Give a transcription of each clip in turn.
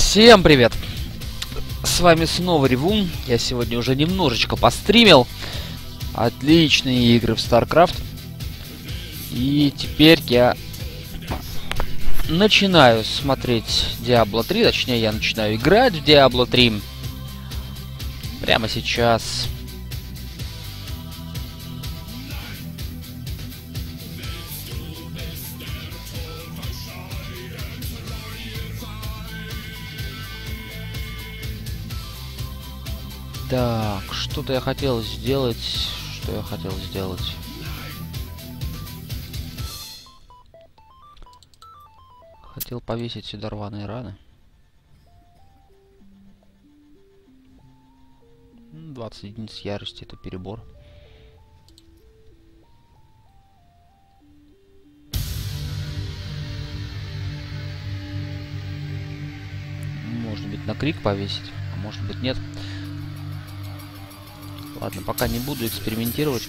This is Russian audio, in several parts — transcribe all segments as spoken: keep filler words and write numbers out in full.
Всем привет! С вами снова Ревун. Я сегодня уже немножечко постримил. Отличные игры в StarCraft. И теперь я начинаю смотреть Diablo три. Точнее, я начинаю играть в Diablo три. Прямо сейчас. Так, что-то я хотел сделать. Что я хотел сделать? Хотел повесить сюда рваные раны. двадцать единиц ярости, это перебор. Может быть, на крик повесить, а может быть, нет. Ладно, пока не буду экспериментировать.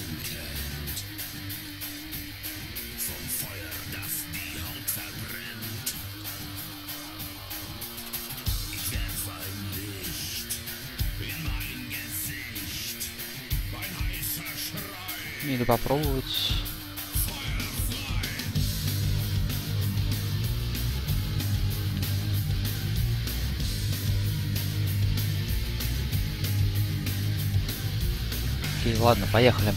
Или попробовать. Окей, ладно, поехали.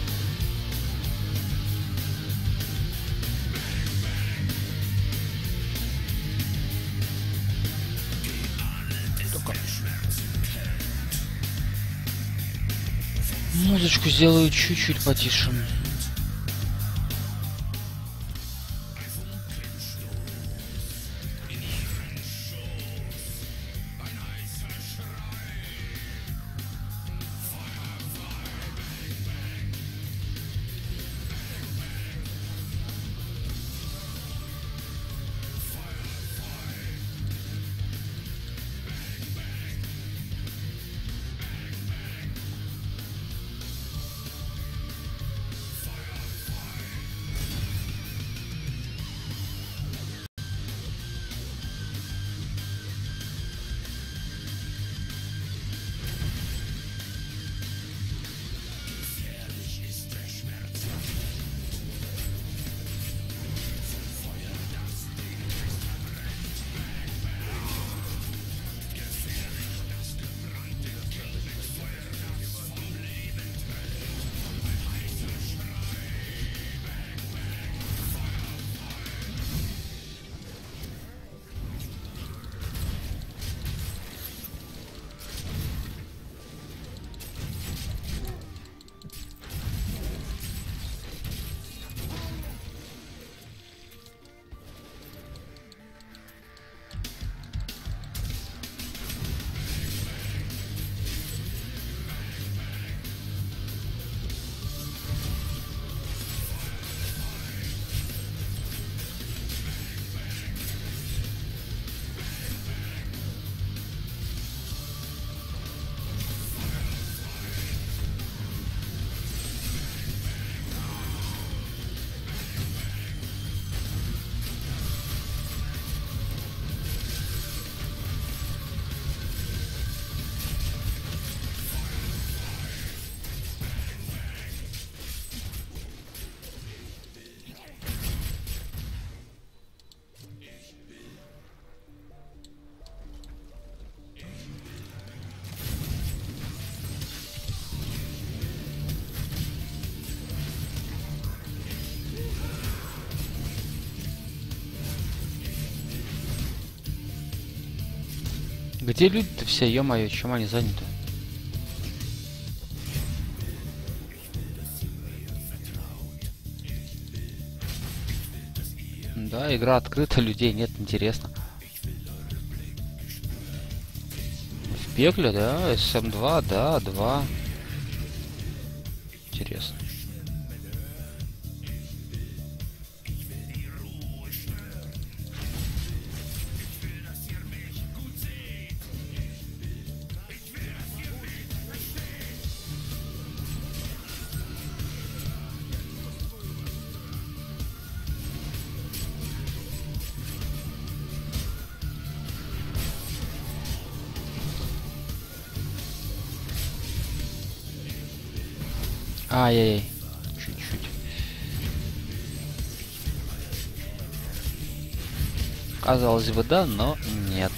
Только музычку сделаю чуть-чуть потише. Где люди-то все, ё-моё, чем они заняты? Да, игра открыта, людей нет, интересно. В пекле, да, эс эм два, да, два. Интересно. Ай-яй-яй. Чуть-чуть. Казалось бы, да, но нет.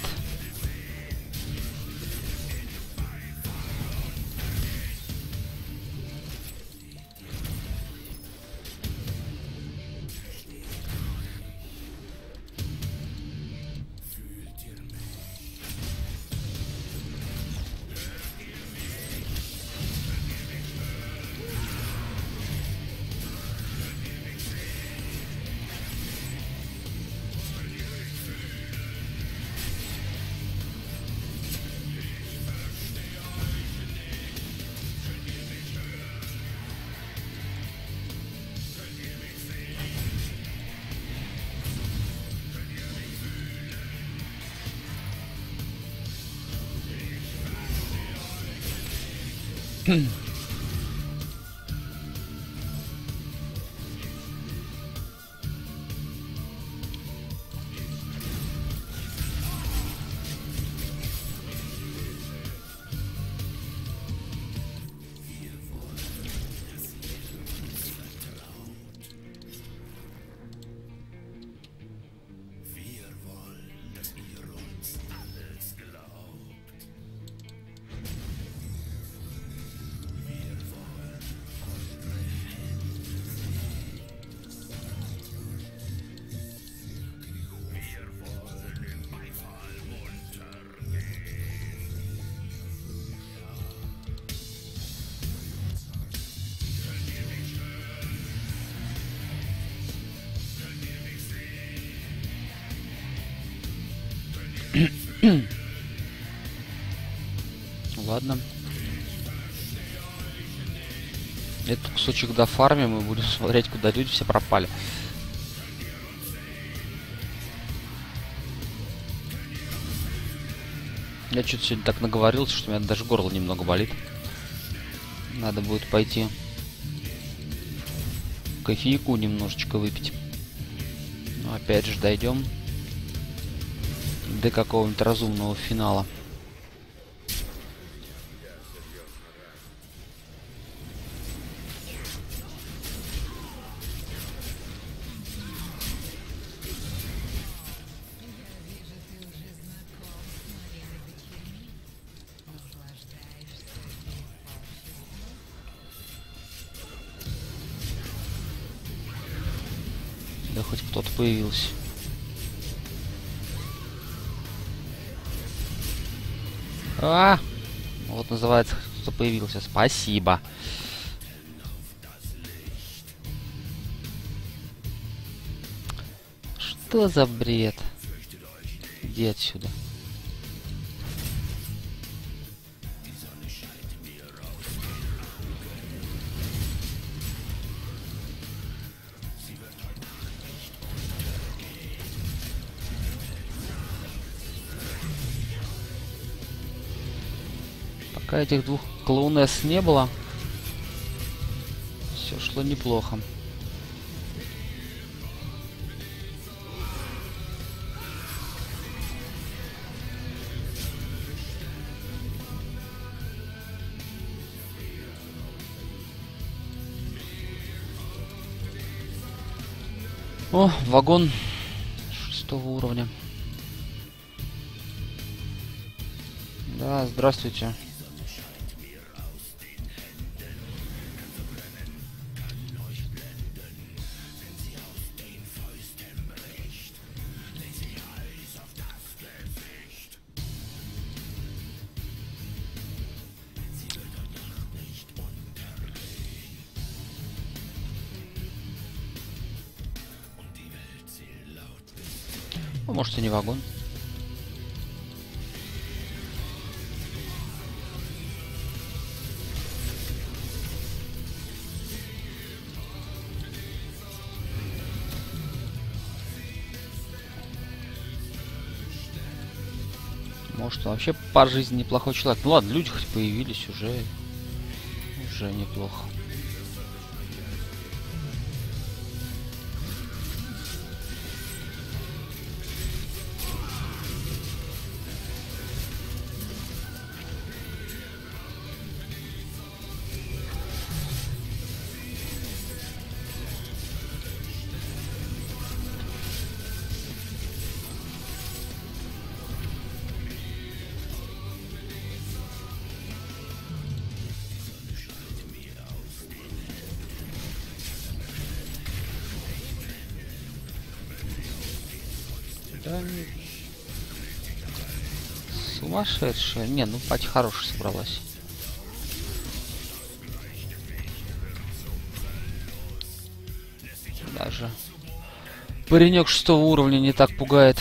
Ладно. Этот кусочек дофармим и будем смотреть, куда люди все пропали. Я что-то сегодня так наговорился, что у меня даже горло немного болит. Надо будет пойти кофейку немножечко выпить. Но опять же дойдем до какого-нибудь разумного финала. Да хоть кто-то появился. А, вот называется, кто-то появился. Спасибо. Что за бред? Иди отсюда. Пока этих двух клоунесс не было, все шло неплохо. О, вагон шестого уровня. Да, здравствуйте. Ну, может, и не вагон. Может, он вообще по жизни неплохой человек. Ну ладно, люди хоть появились, уже, уже неплохо. Да не... Сумасшедшая. Не, ну пати хорошая собралась. Даже паренек шестого уровня не так пугает.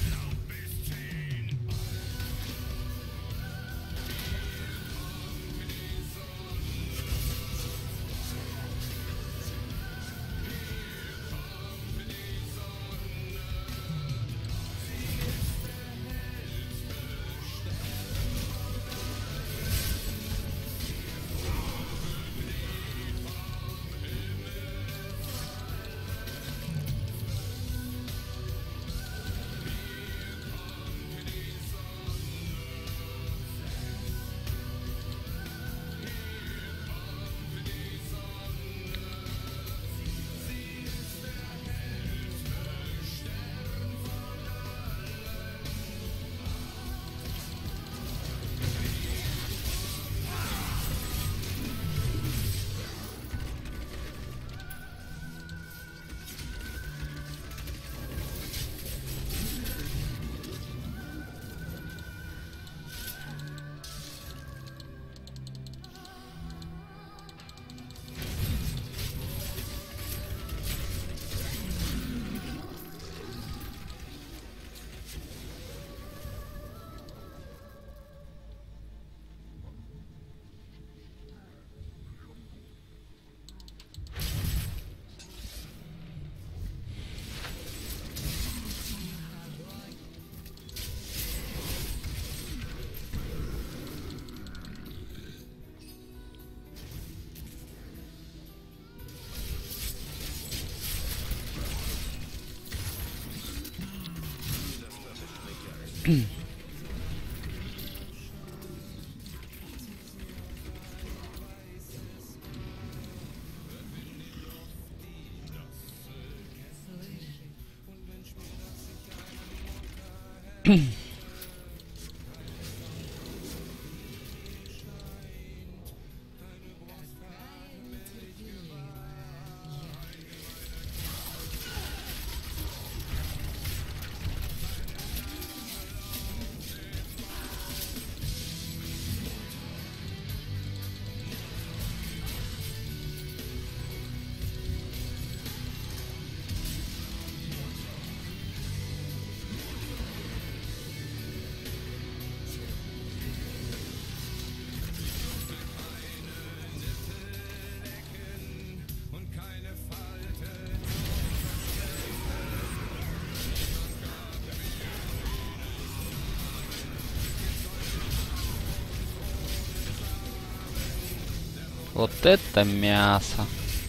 Вот это мясо.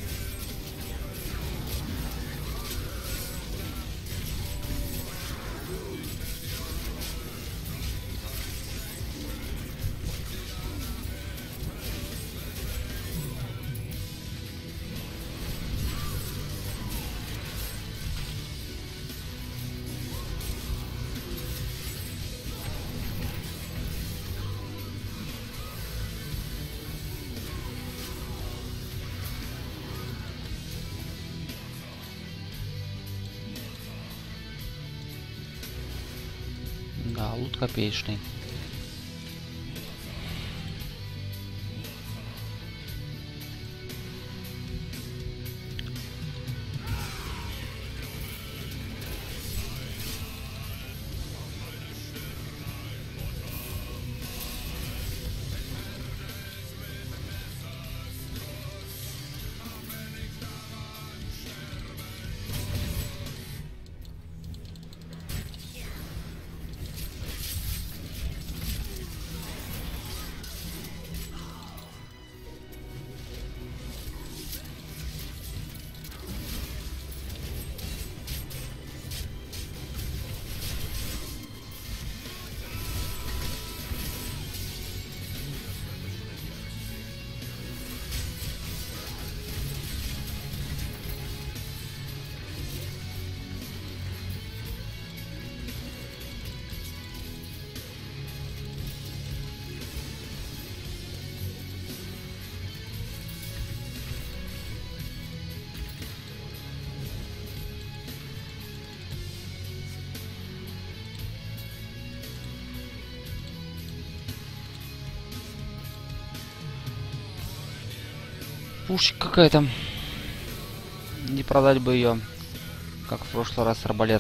Да, лут копеечный. Пушка какая-то. Не продать бы ее, как в прошлый раз, арбалет.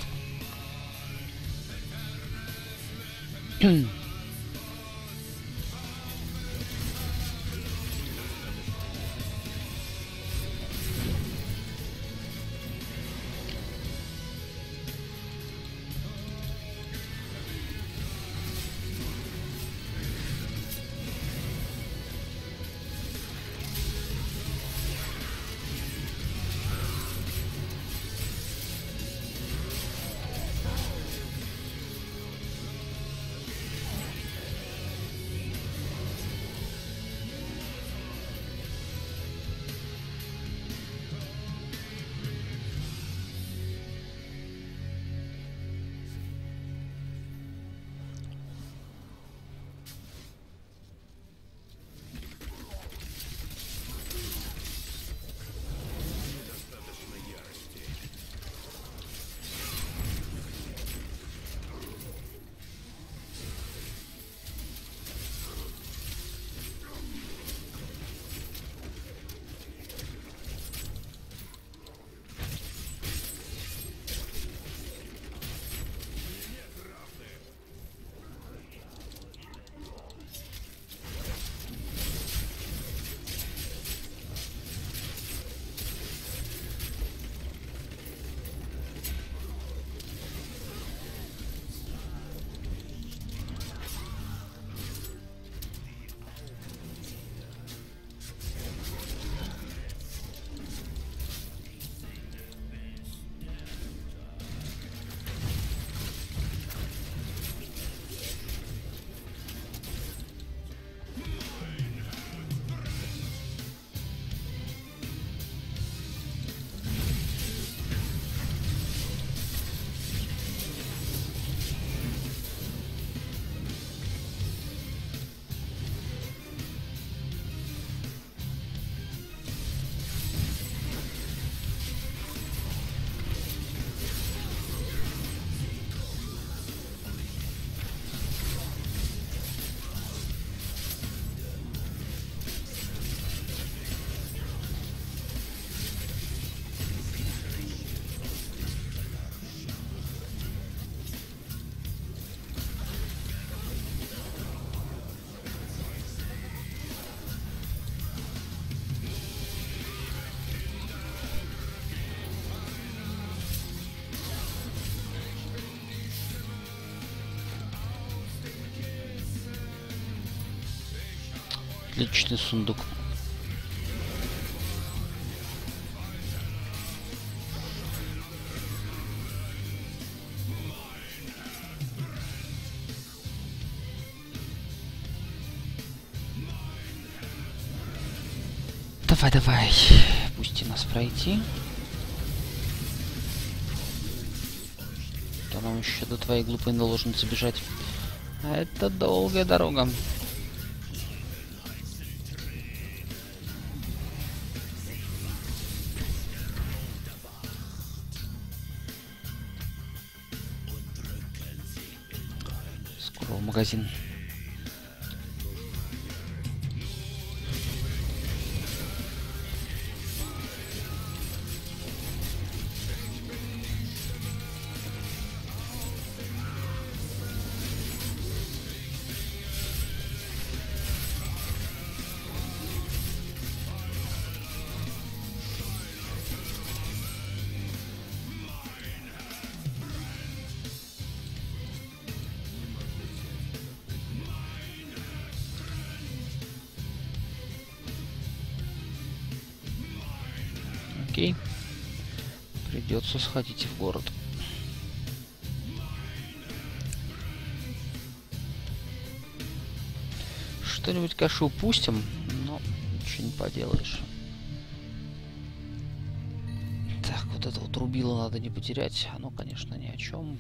Отличный сундук. Давай, давай, пусти нас пройти. То нам еще до твоей глупой наложницы бежать. А это долгая дорога. Скоро в магазин. Окей. Придется сходить в город. Что-нибудь, конечно, упустим, но ничего не поделаешь. Так, вот это вот рубило надо не потерять. Оно, конечно, ни о чем.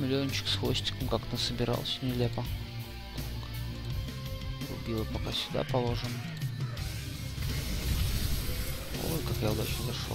Миллиончик с хвостиком как насобирался, нелепо. Так. Рубило пока сюда положим. Ой, как я удачно зашел.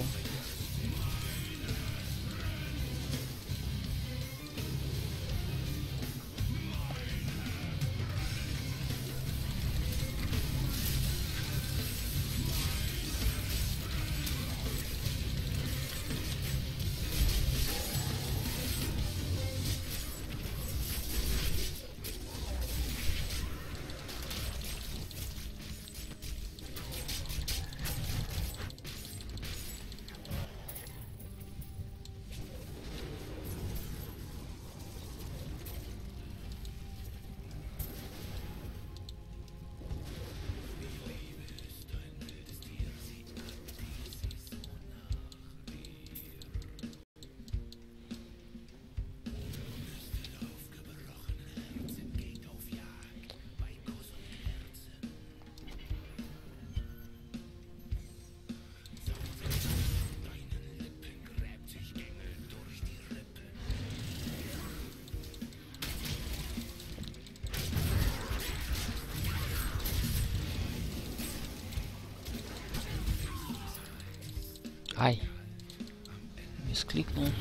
Ай, мискликнул.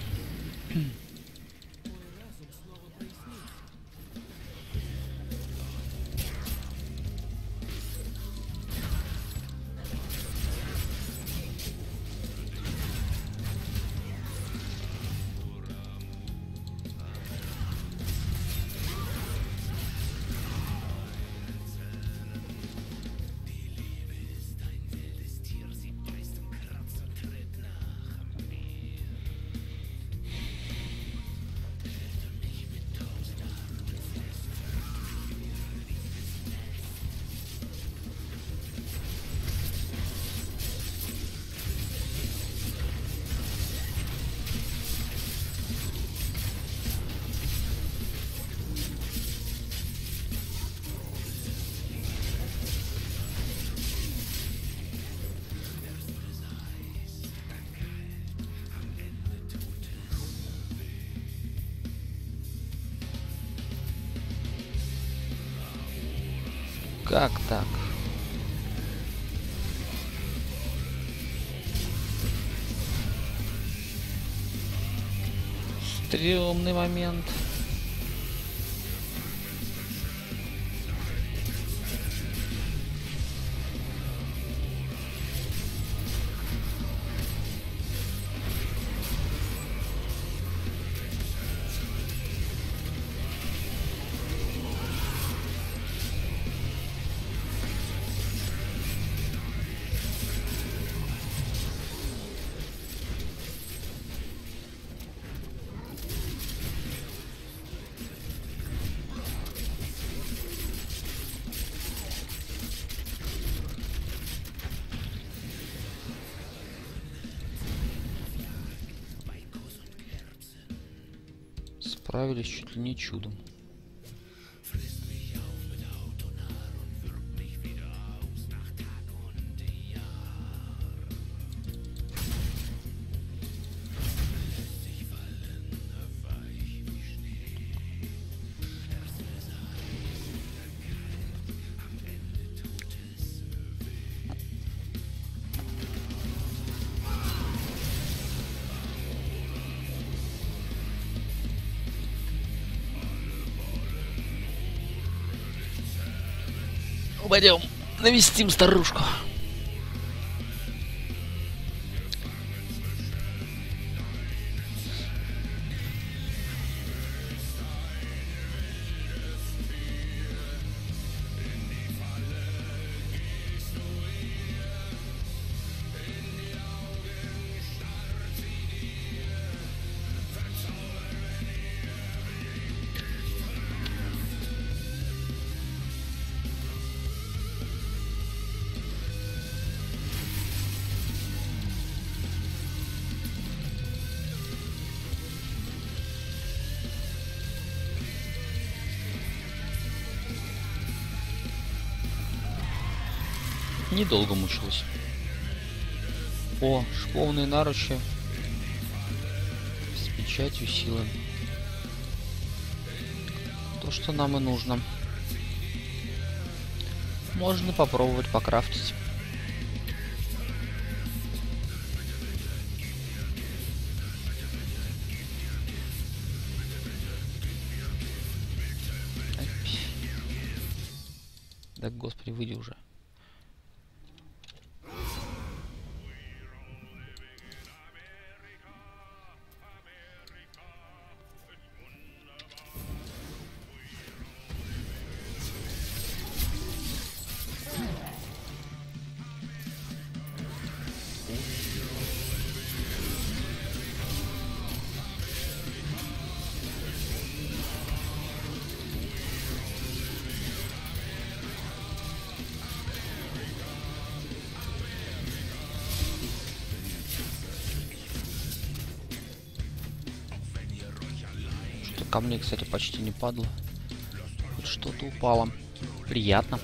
Как так? Стрёмный момент. Справились чуть ли не чудом. Пойдем навестим старушку. Недолго мучилась. О, шповные наручи с печатью силы. То, что нам и нужно. Можно попробовать покрафтить. Да, господи, выйди уже. Ко мне, кстати, почти не падало. Хоть что-то упало. Приятно.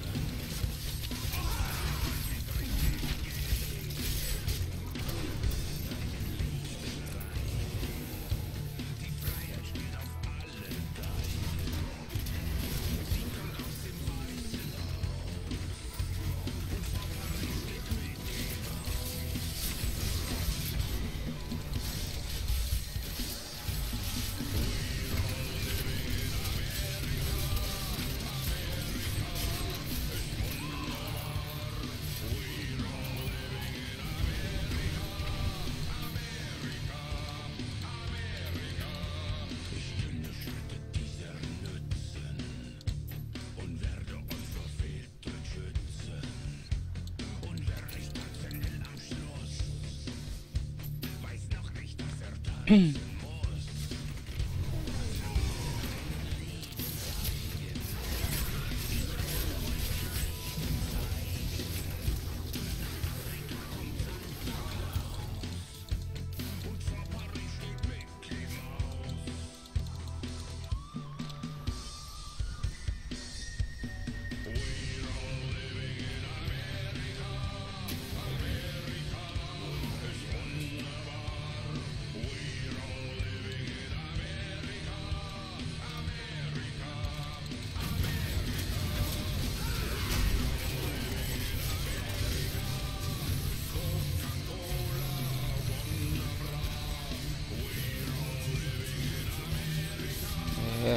Э.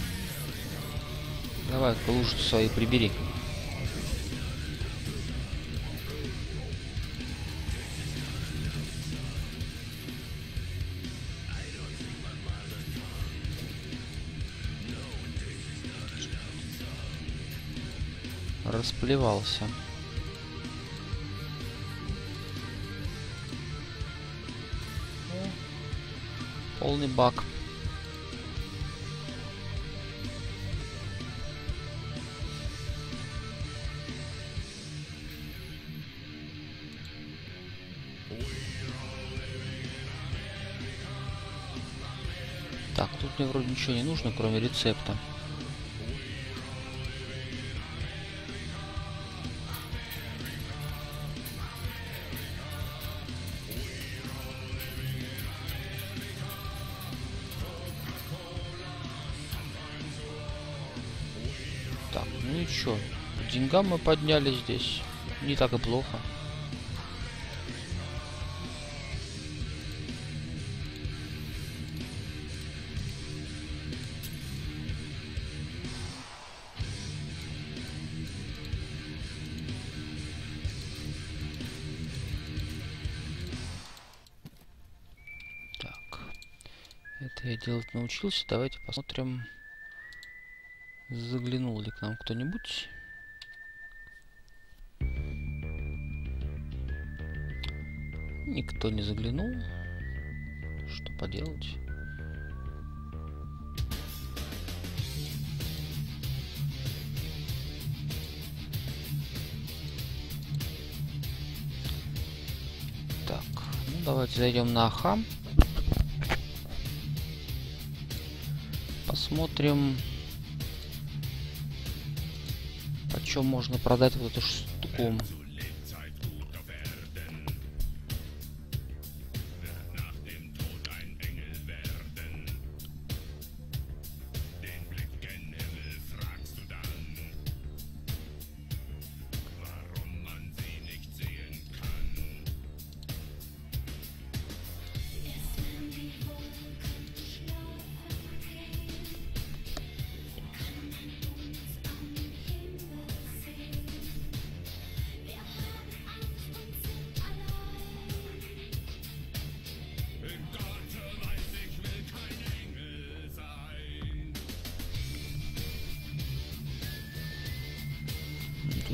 Давай, лужи свои прибери. Расплевался. Полный баг. Так, тут мне вроде ничего не нужно, кроме рецепта. Так, ну и чё? К деньгам мы подняли здесь. Не так и плохо. Это я делать научился. Давайте посмотрим, заглянул ли к нам кто-нибудь. Никто не заглянул. Что поделать? Так, ну давайте зайдем на Аха. Посмотрим, почем можно продать вот эту штуку.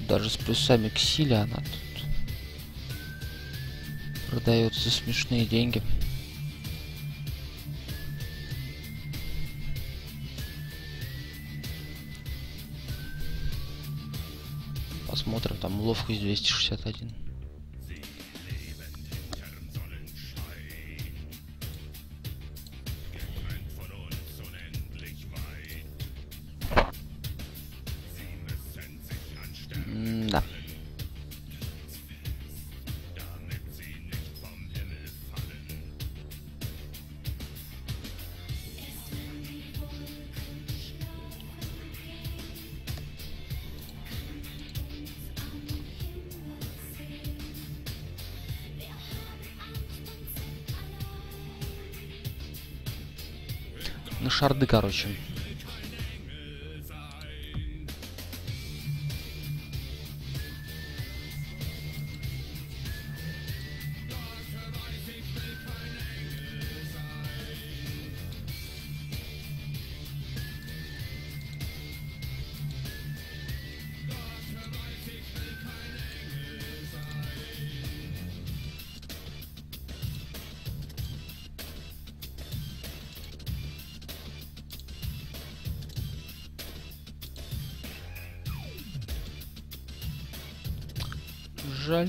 даже с плюсами к силе она тут продается за смешные деньги. Посмотрим, там ловкость двести шестьдесят один. Да. На шарды, короче. Жаль.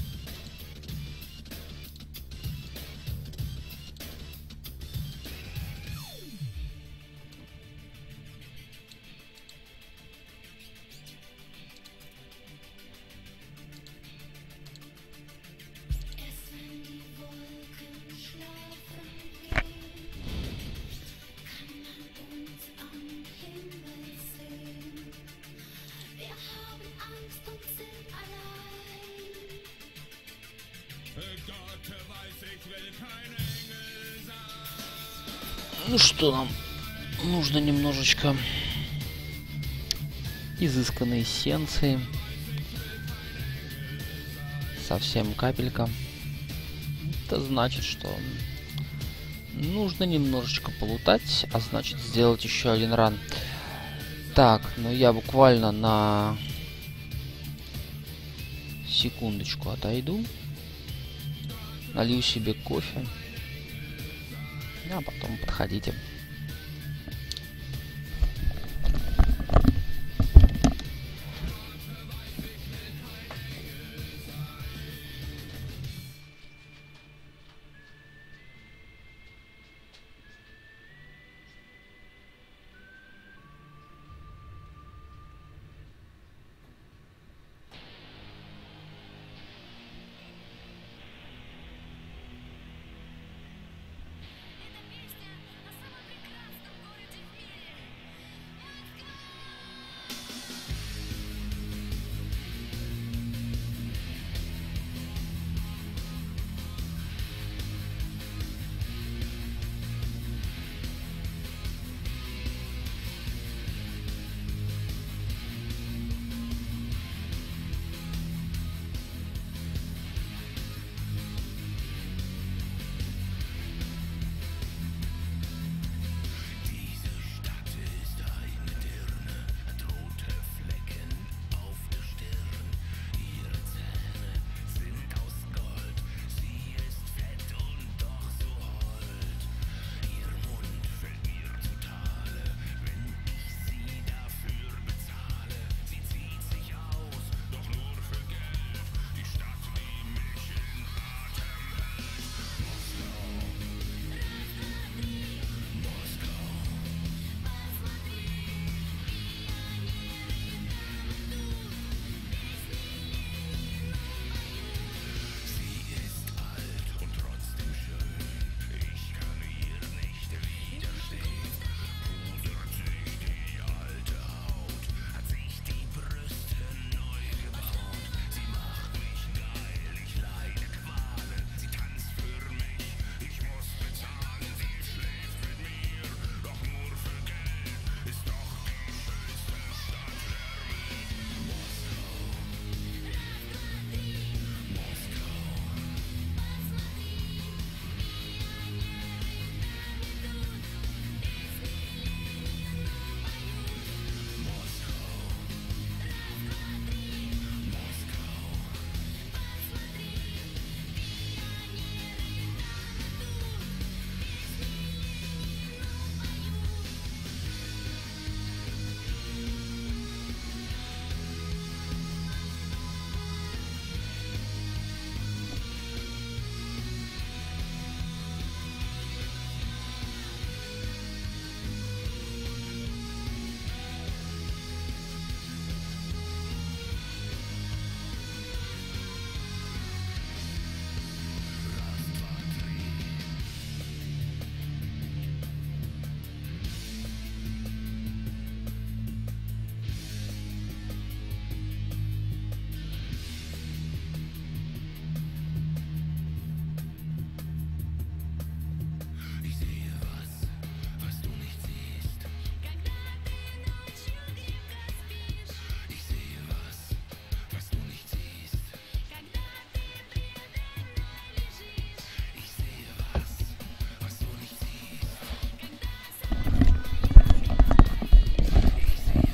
Ну что, нам нужно немножечко изысканной эссенции. Совсем капелька. Это значит, что нужно немножечко полутать, а значит сделать еще один ран. Так, ну я буквально на секундочку отойду. Налью себе кофе. А потом подходите.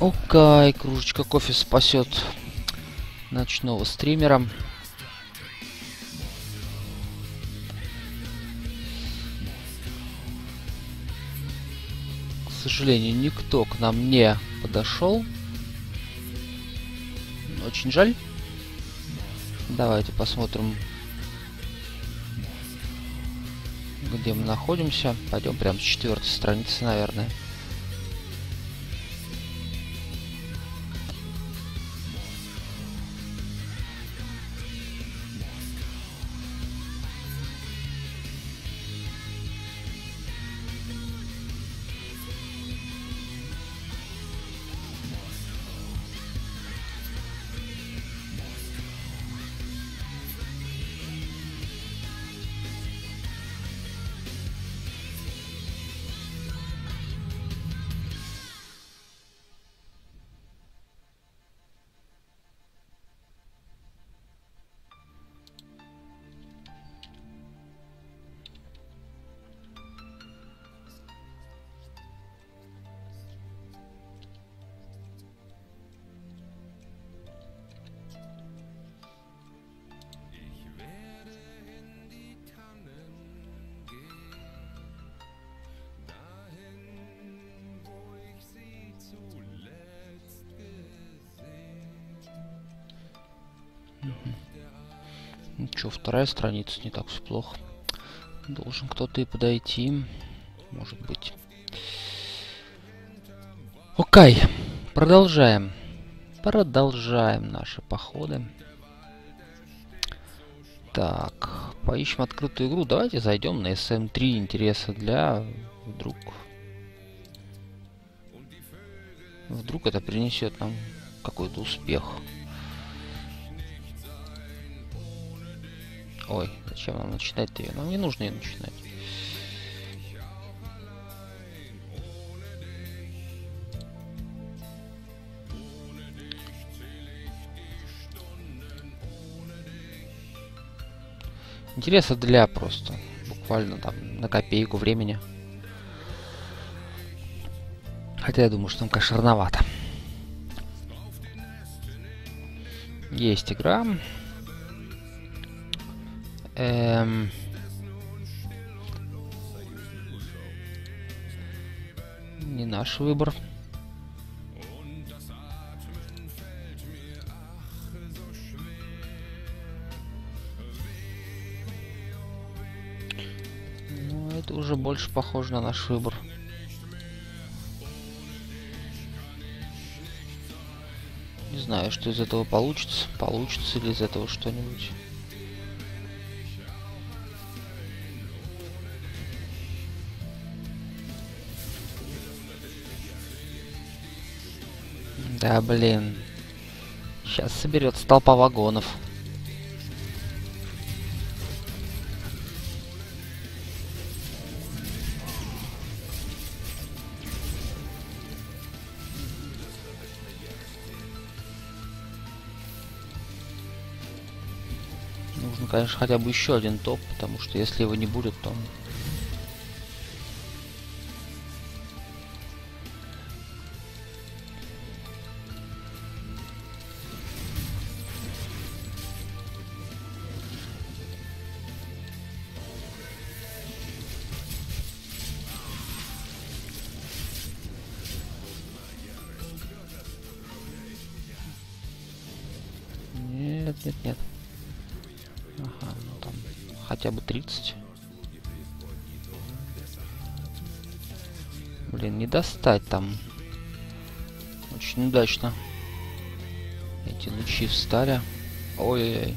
Окей, кружечка кофе спасет ночного стримера. К сожалению, никто к нам не подошел. Очень жаль. Давайте посмотрим, где мы находимся. Пойдем прямо с четвертой страницы, наверное. Ничего, вторая страница, не так все плохо. Должен кто-то и подойти. Может быть. Окей. Продолжаем. Продолжаем наши походы. Так. Поищем открытую игру. Давайте зайдем на эс эм три. Интереса для... Вдруг... Вдруг это принесет нам какой-то успех. Ой, зачем нам начинать-то ее? Нам не нужно ее начинать. Интересно для просто. Буквально там на копейку времени. Хотя я думаю, что там, конечно, рановато. Есть игра. Эм... Не наш выбор. Ну, это уже больше похоже на наш выбор. Не знаю, что из этого получится. Получится ли из этого что-нибудь. Да, блин. Сейчас соберется толпа вагонов. Нужно, конечно, хотя бы еще один топ, потому что если его не будет, то... Нет, нет, нет. Ага, ну там хотя бы тридцать. Блин, не достать там. Очень удачно. Эти лучи встали. Ой-ой-ой.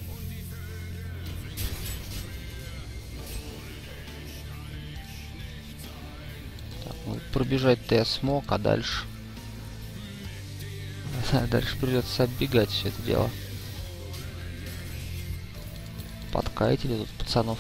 Так, ну пробежать-то я смог, а дальше... Дальше придется оббегать все это дело. Подкатили тут пацанов.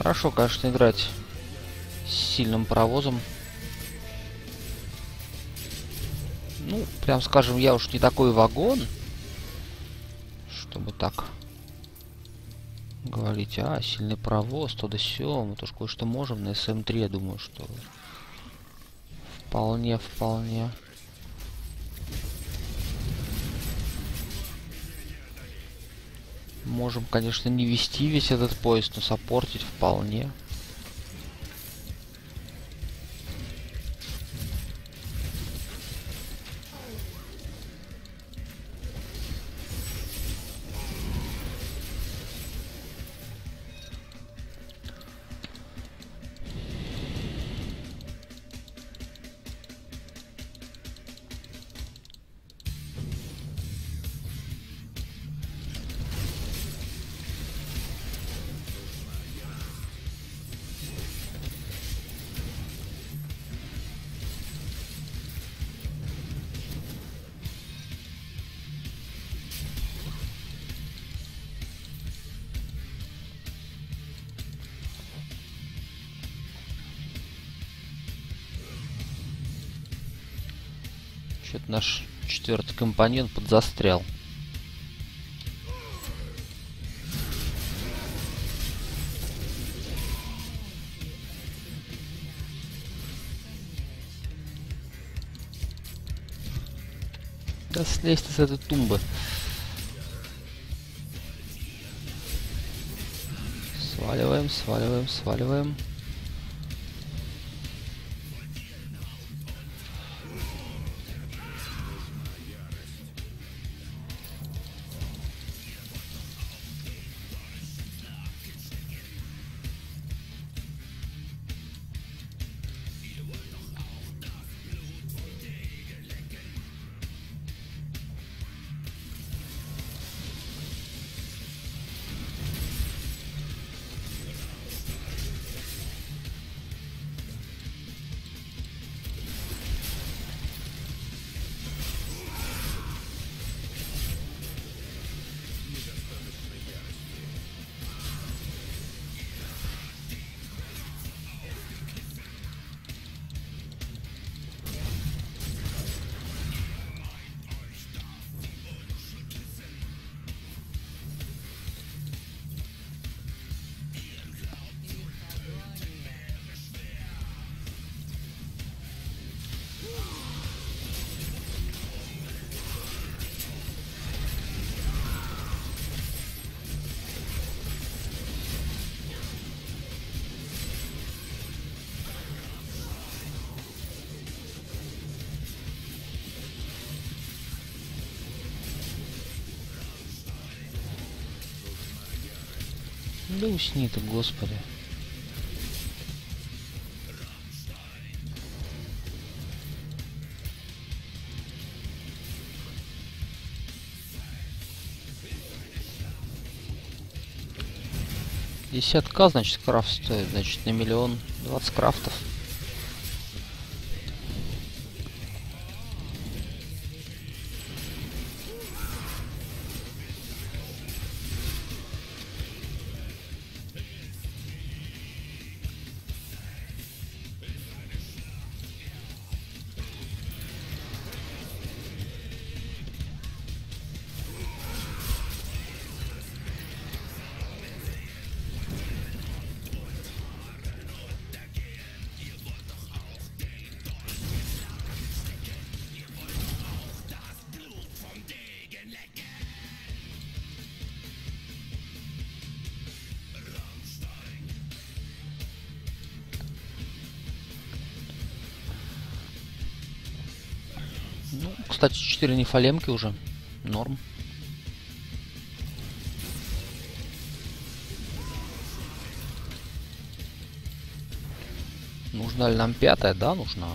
Хорошо, конечно, играть с сильным паровозом. Ну, прям скажем, я уж не такой вагон, чтобы так говорить, а, сильный паровоз, то да сё, мы тоже кое-что можем на эс эм три, я думаю, что вполне, вполне. Можем, конечно, не вести весь этот поезд, но саппортить вполне. Что-то наш четвертый компонент подзастрял. Да слезьте с этой тумбы. Сваливаем, сваливаем, сваливаем. Да усни ты, господи. пятьдесят ка, значит, крафт стоит, значит, на миллион двадцать крафтов. Ну, кстати, четыре нефалемки уже. Норм. Нужна ли нам пятая? Да, нужна.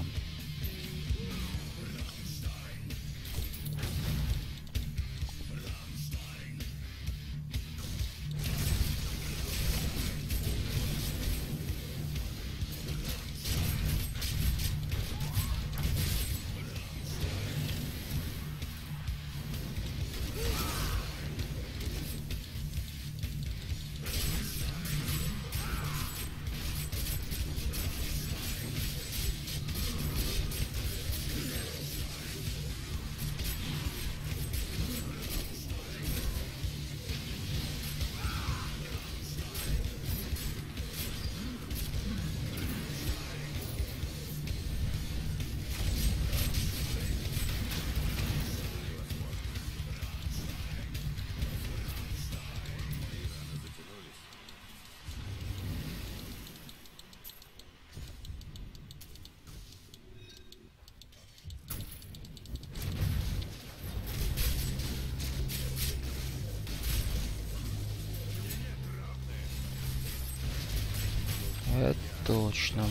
Это точно.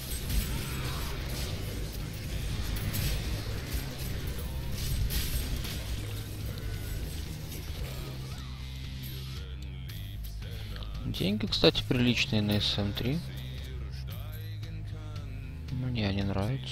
Деньги, кстати, приличные на эс эм три. Мне они нравятся.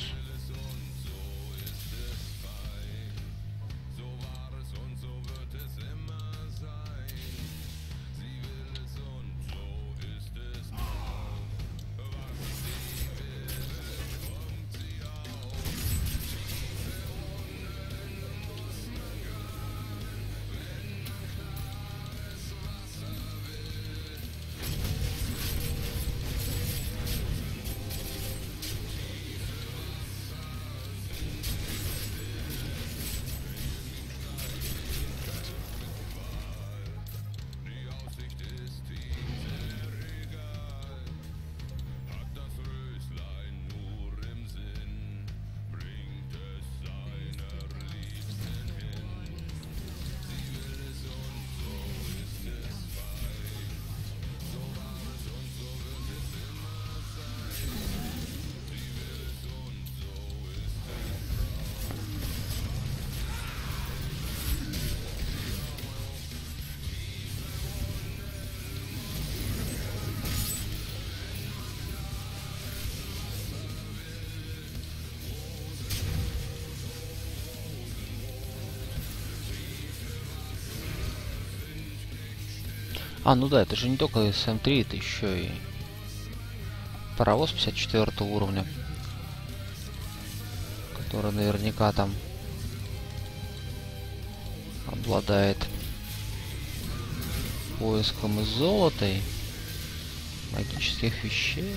А, ну да, это же не только эс эм три, это еще и паровоз пятьдесят четвёртого уровня, который наверняка там обладает поиском и золота, и магических вещей.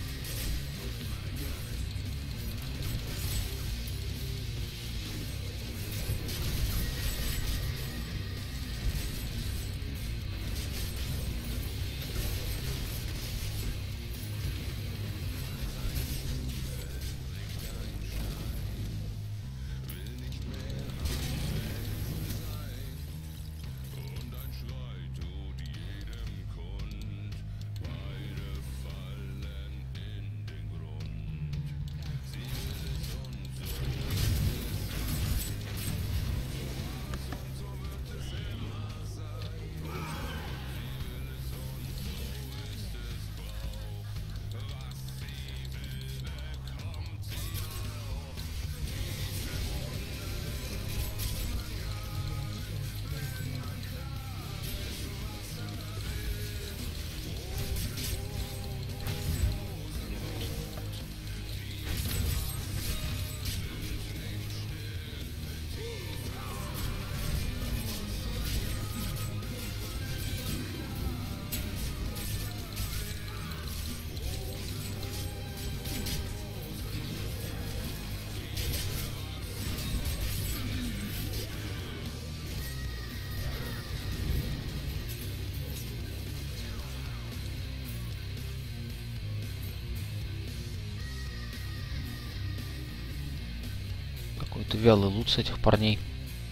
Какой-то вялый лут с этих парней.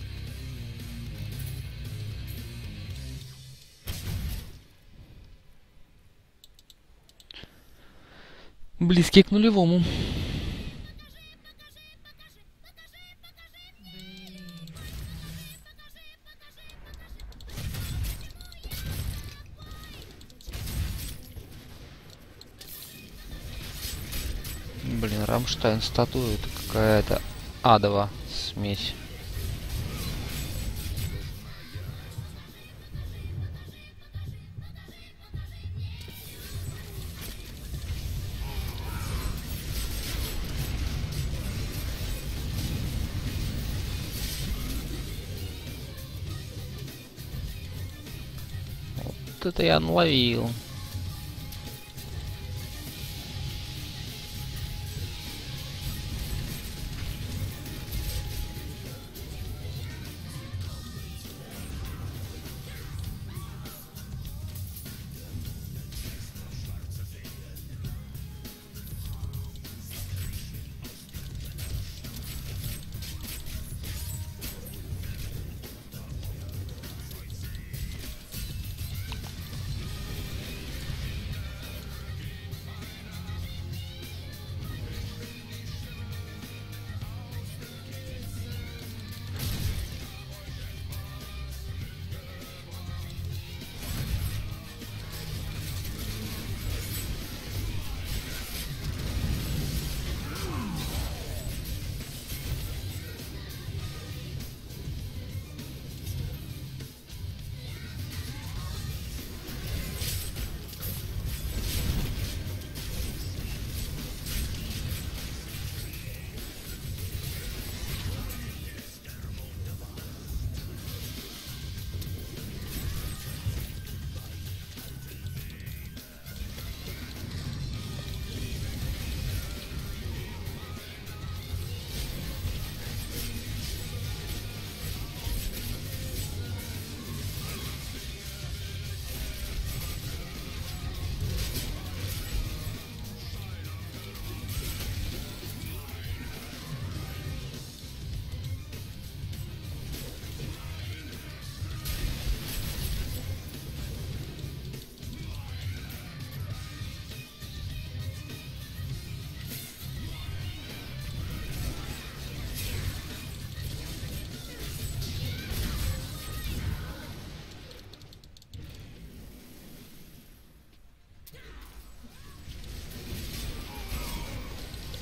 Близкий к нулевому. Блин, Рамштайн статуя, это какая-то адова смесь. Вот это я наловил.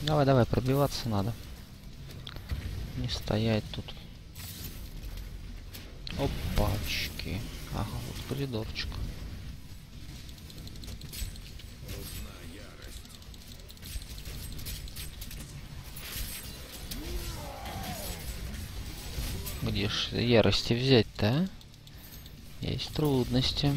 Давай, давай, пробиваться надо. Не стоять тут. Опачки. Ага, вот коридорчик. Где ж ярости взять-то, а? Есть трудности.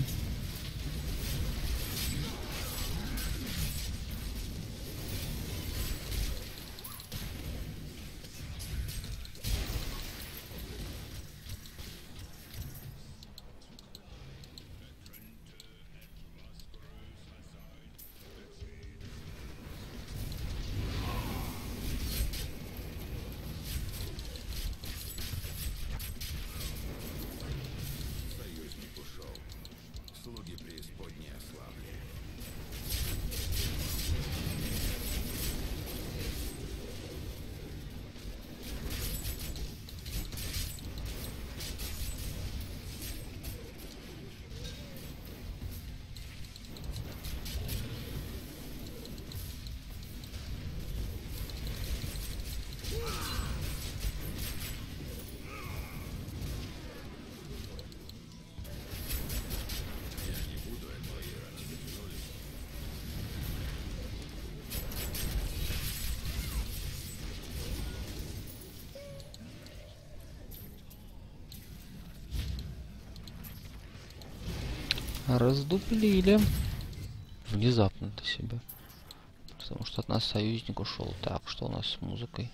Раздуплили. Внезапно-то себя. Потому что от нас союзник ушел. Так, что у нас с музыкой?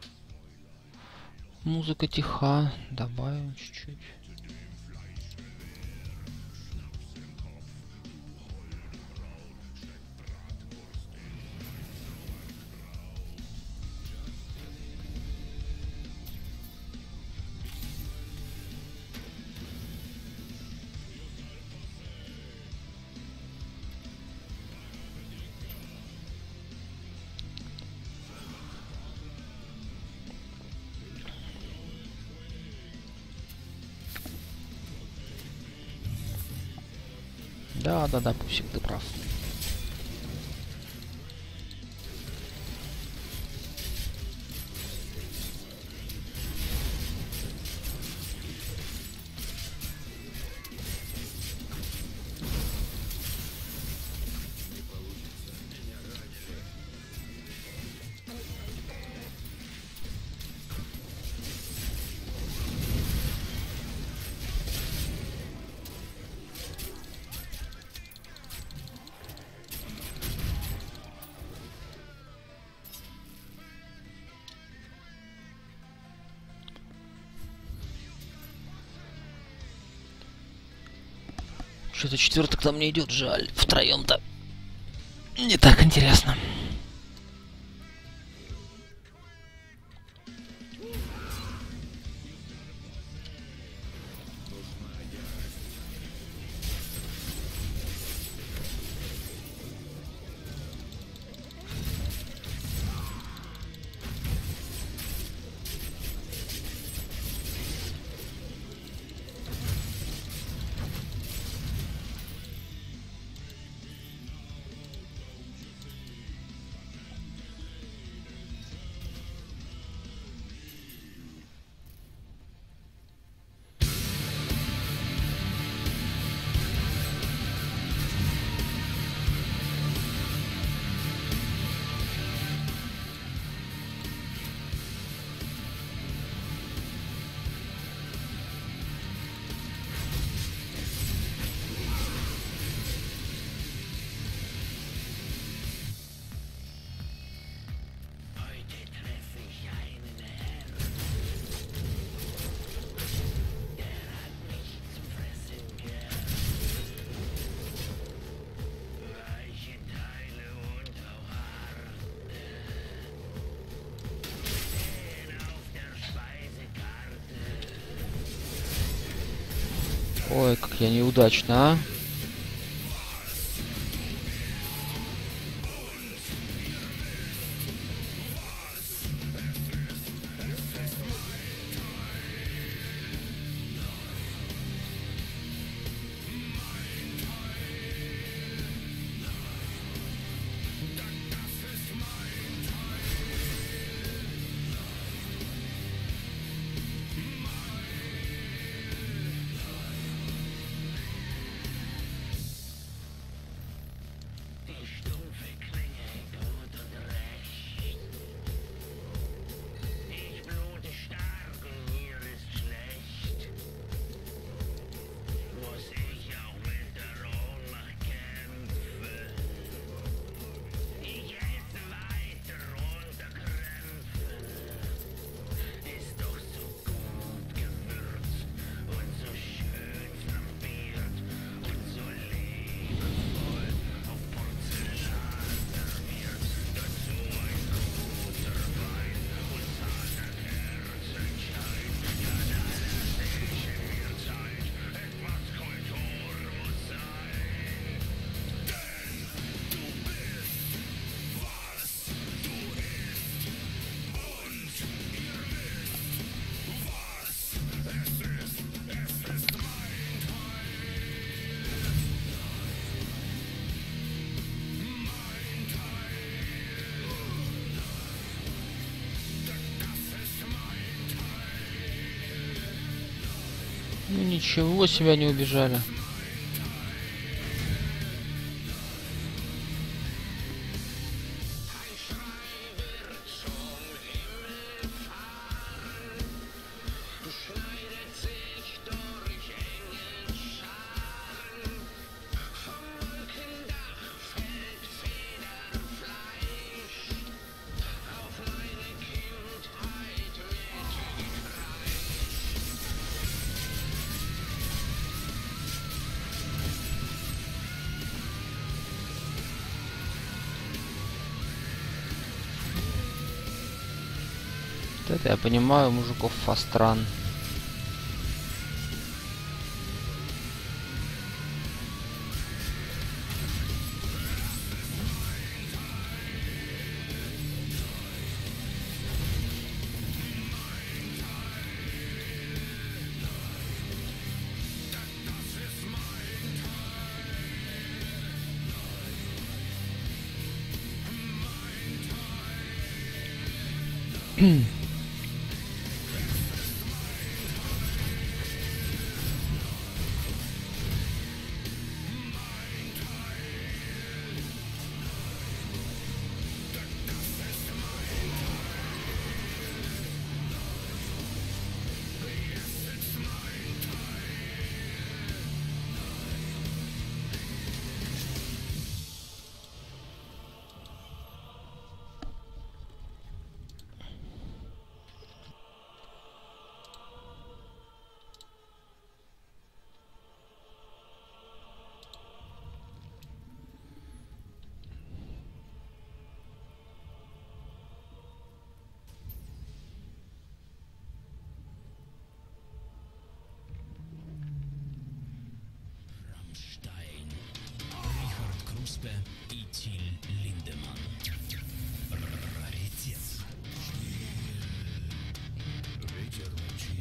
Музыка тиха. Добавим чуть-чуть. Да, да, да, Пусик, ты прав. Что-то четвертый к нам не идет, жаль. Втроем-то не так интересно. Ой, как я неудачно, а? Ничего себе, они убежали. Это я понимаю, мужиков фастран. и Тиль Линдеман. Раритет. Ветер ночи.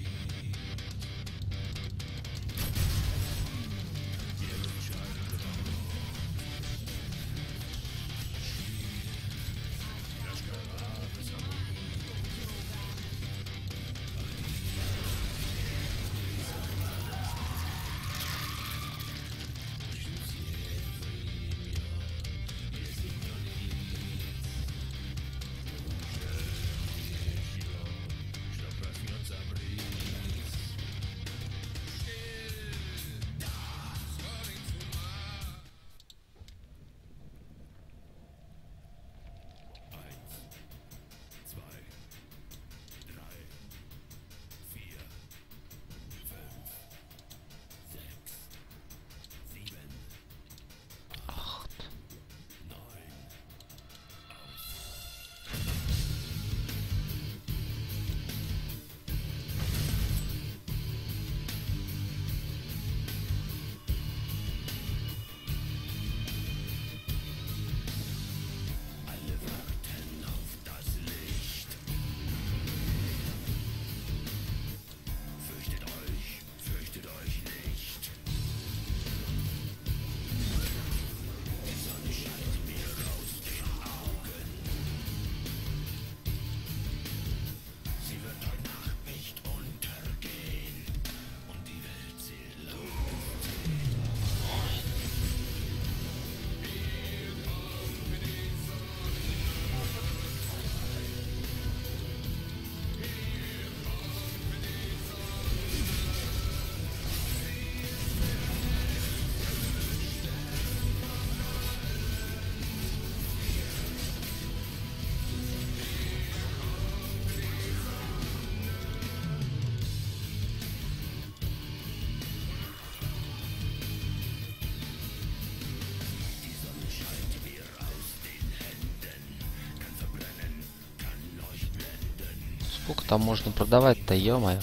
Сколько там можно продавать-то, ё-моё?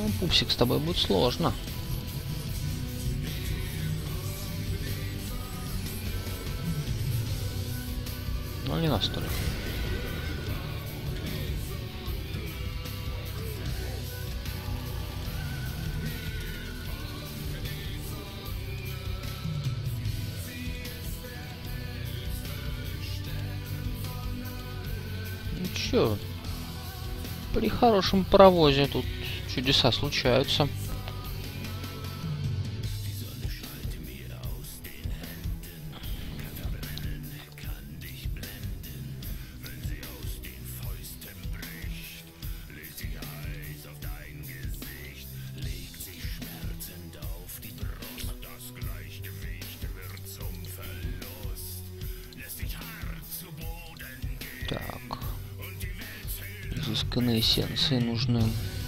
Ну, пупсик, с тобой будет сложно. Ну, не настолько. Ну чё, при хорошем паровозе тут чудеса случаются. Так, изысканные эссенции нужны.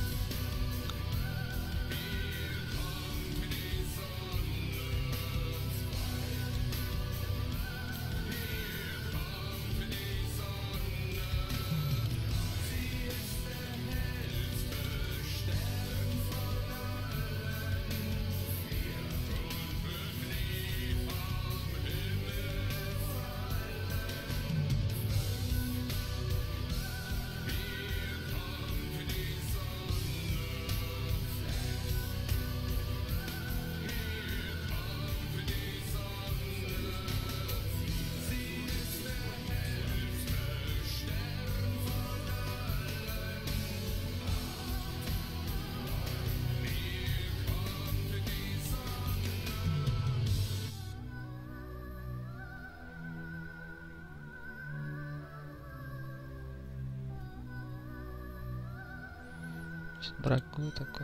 Дорогой такой.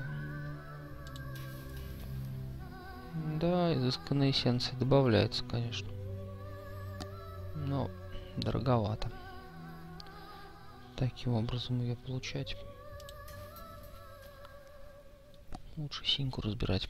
Да, изысканные эссенции добавляется, конечно. Но дороговато. Таким образом ее получать. Лучше синьку разбирать.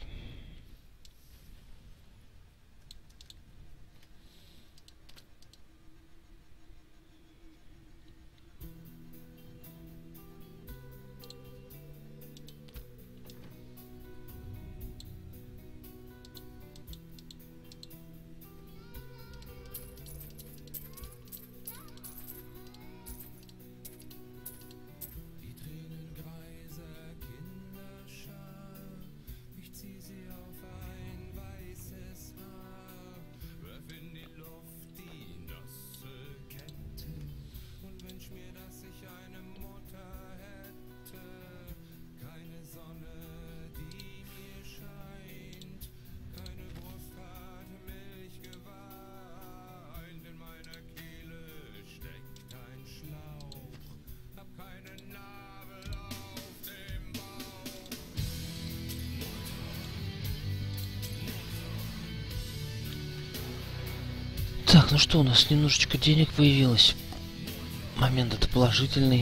Так, ну что, у нас немножечко денег появилось. Момент это положительный.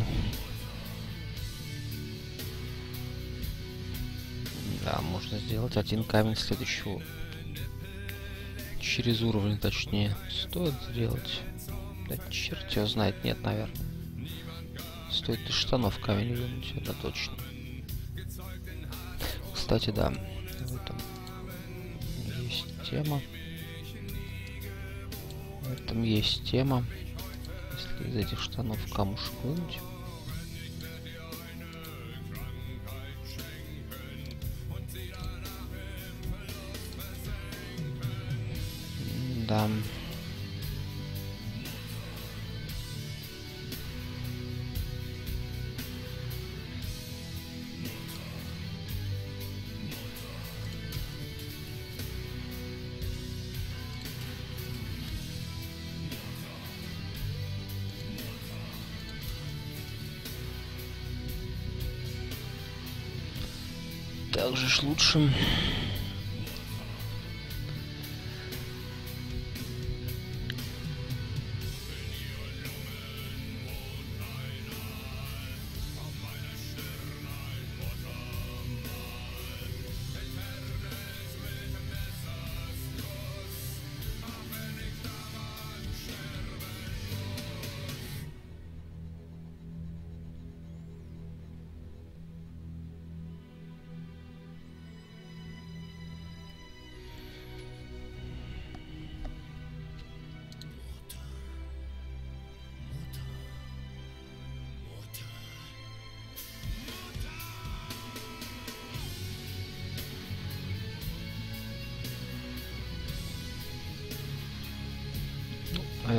Да, можно сделать один камень следующего. Через уровень, точнее. Стоит сделать. Да черт его знает, нет, наверное. Стоит из штанов камень вынуть, это точно. Кстати, да, в этом есть тема. В этом есть тема. Если из этих штанов камушек вынуть. Да. Так же ж лучше.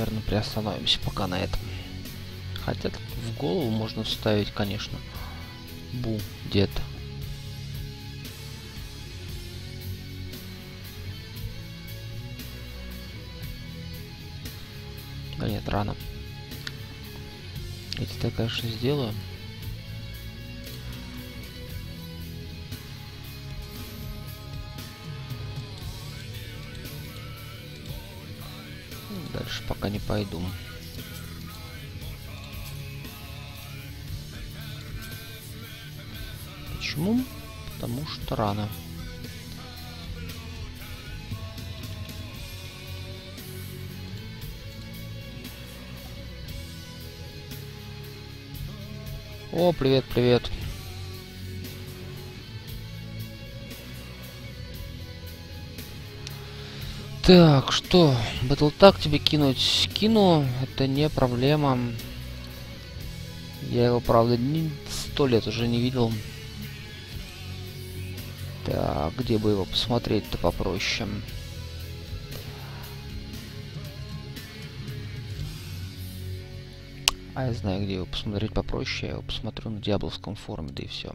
наверное, приостановимся пока на этом. Хотя в голову можно вставить, конечно. Бу, дед. Да нет, рано. Эти-то, конечно, сделаю. Дальше пока не пойду. Почему? Потому что рано. О, привет, привет. Так, что? Батлтаг тебе кинуть? Кину, это не проблема. Я его, правда, не сто лет уже не видел. Так, где бы его посмотреть-то попроще? А я знаю, где его посмотреть попроще. Я его посмотрю на Диабловском форуме, да и все.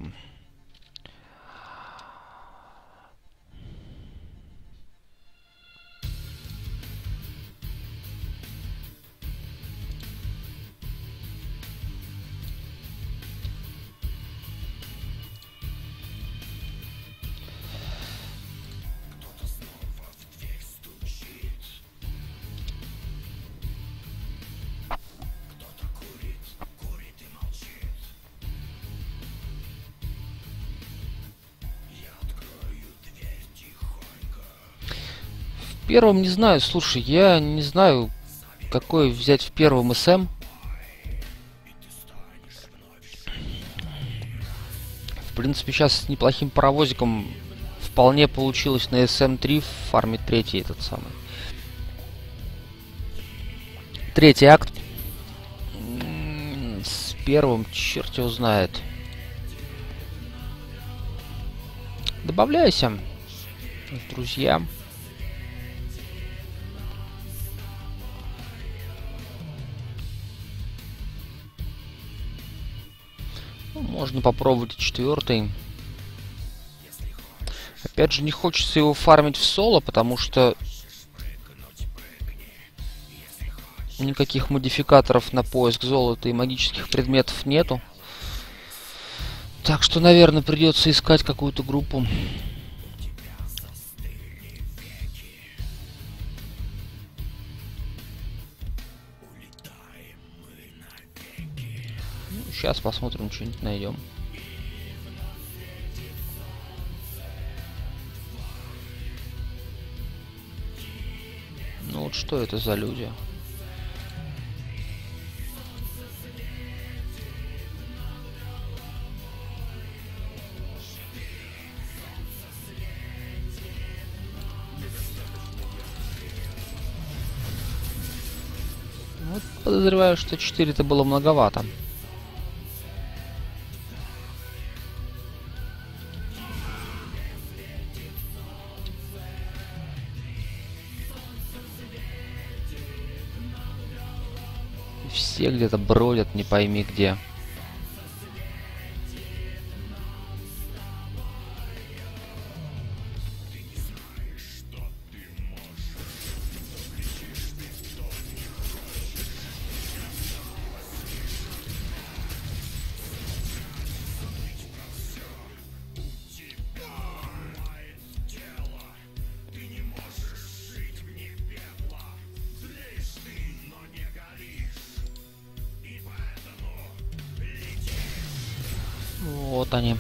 В первом не знаю, слушай, я не знаю, какой взять в первом СМ. В принципе, сейчас с неплохим паровозиком вполне получилось на эс эм три фармить третий этот самый. Третий акт. С первым черт его знает. Добавляйся, друзья. Можно попробовать четвертый. Опять же, не хочется его фармить в соло, потому что никаких модификаторов на поиск золота и магических предметов нету. Так что, наверное, придется искать какую-то группу. Сейчас посмотрим, что-нибудь найдем. Ну вот что это за люди? Вот подозреваю, что четыре это было многовато. Все где-то бродят, не пойми где. Вот они.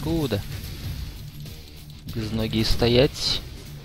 Откуда? Без ноги стоять.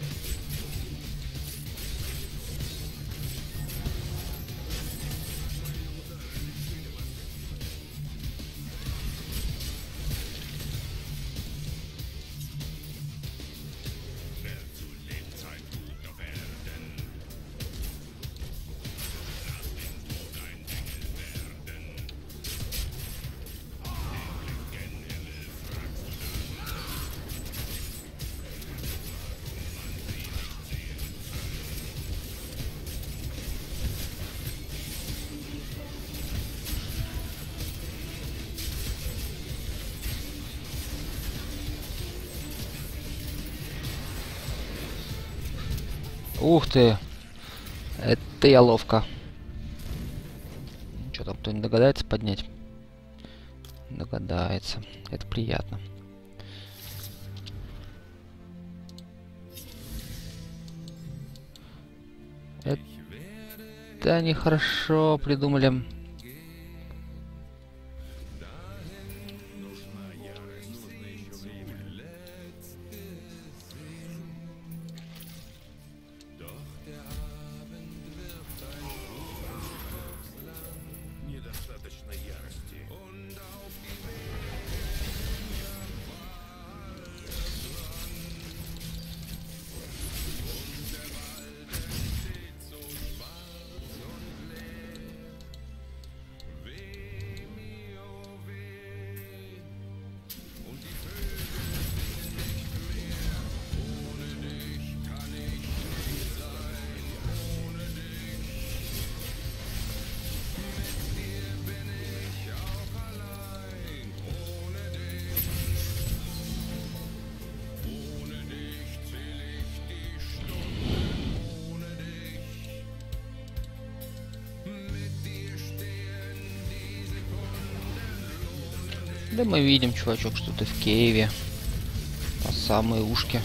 Ух ты! Это я ловко. Что там, кто не догадается поднять? Догадается. Это приятно. Это они хорошо придумали. Да мы видим, чувачок, что ты в Киеве. По самые ушки.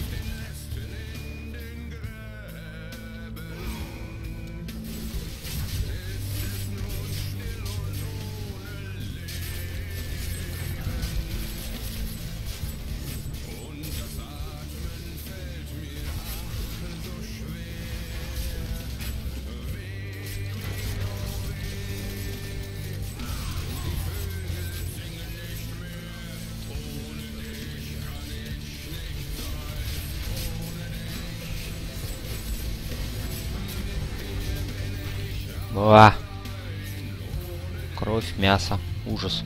Ва! Кровь, мясо, ужас.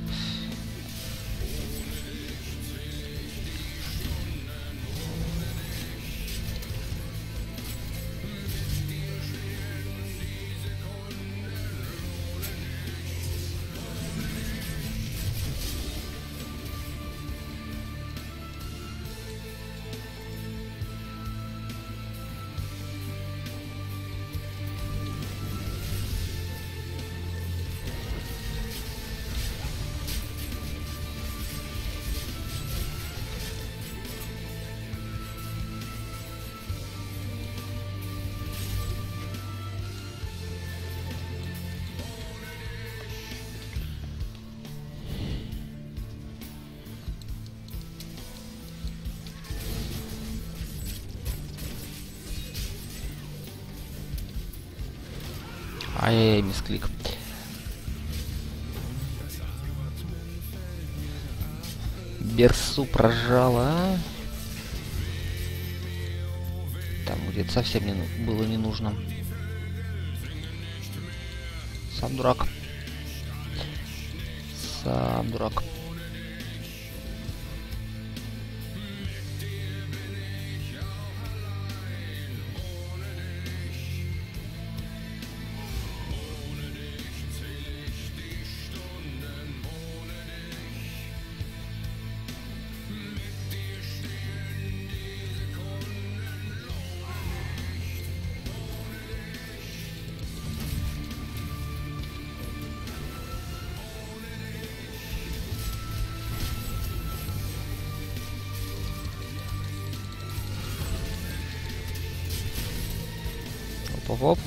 Ай-яй-яй, мисклик. Берсу прожала, а? Там где-то совсем не ну- было не нужно. Сам дурак. Сам дурак. Оп-оп-оп.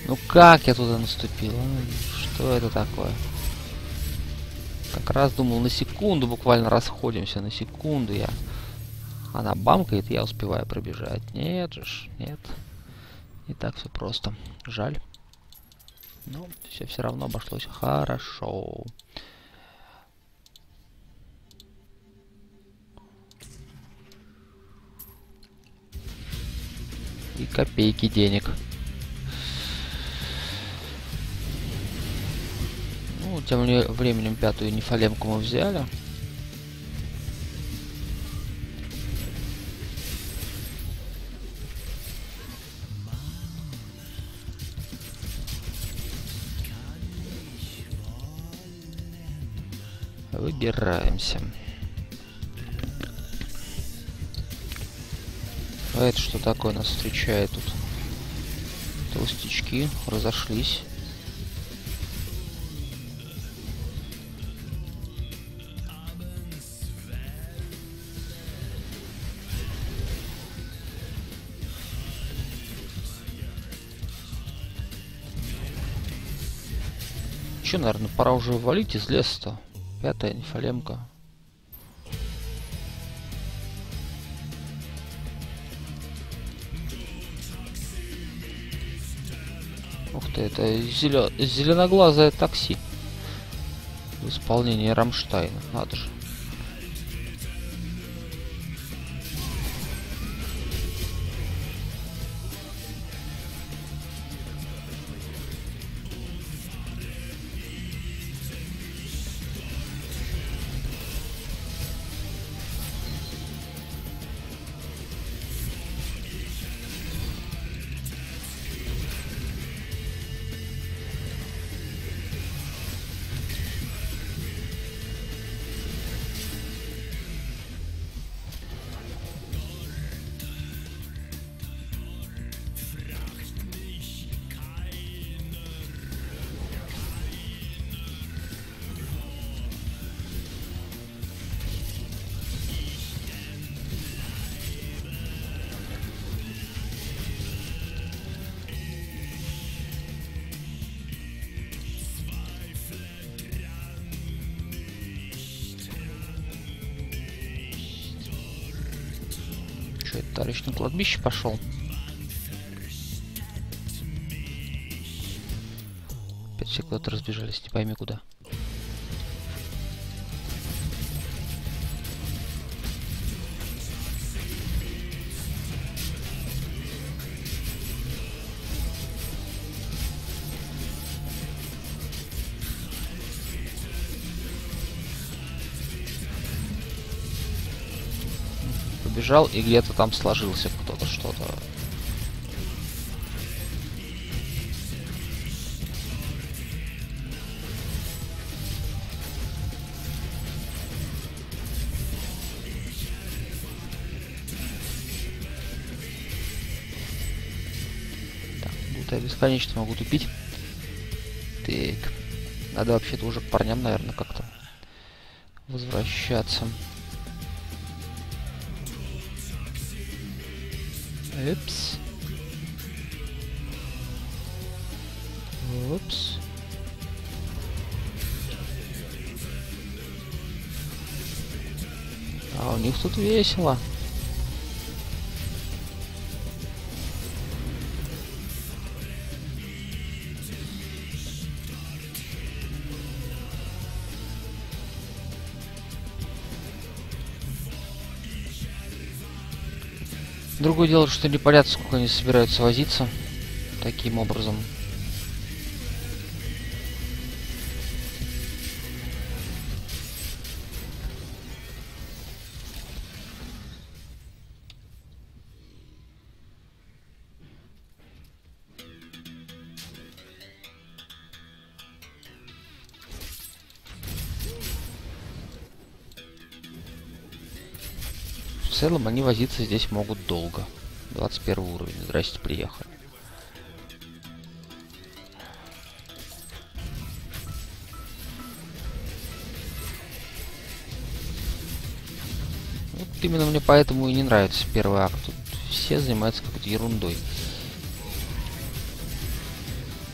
Ну как я туда наступил? А? Что это такое? Как раз думал, на секунду буквально расходимся, на секунду я. Она бамкает, я успеваю пробежать. Нет же ж, нет. Не так все просто. Жаль. Но все все равно обошлось хорошо. И копейки денег. Ну, тем временем пятую нефалемку мы взяли. Выбираемся. А это что такое нас встречает тут? Толстячки разошлись. Че, наверное, пора уже валить из леса-то. Пятая нефалемка. Ух ты, это зелё... зеленоглазое такси. В исполнении Рамштайна. Надо же. Что это, товарищ на кладбище пошел? Опять все куда-то разбежались, не пойми куда. Побежал и где-то там сложился кто-то что-то. Так, будто я бесконечно могу тупить. Так. Надо вообще-то уже к парням, наверное, как-то возвращаться. Упс. Упс. А у них тут весело. Другое дело, что непонятно, сколько они собираются возиться таким образом. В целом они возиться здесь могут долго. двадцать первый уровень. Здрасте, приехали. Вот именно мне поэтому и не нравится первый акт. Тут все занимаются какой-то ерундой.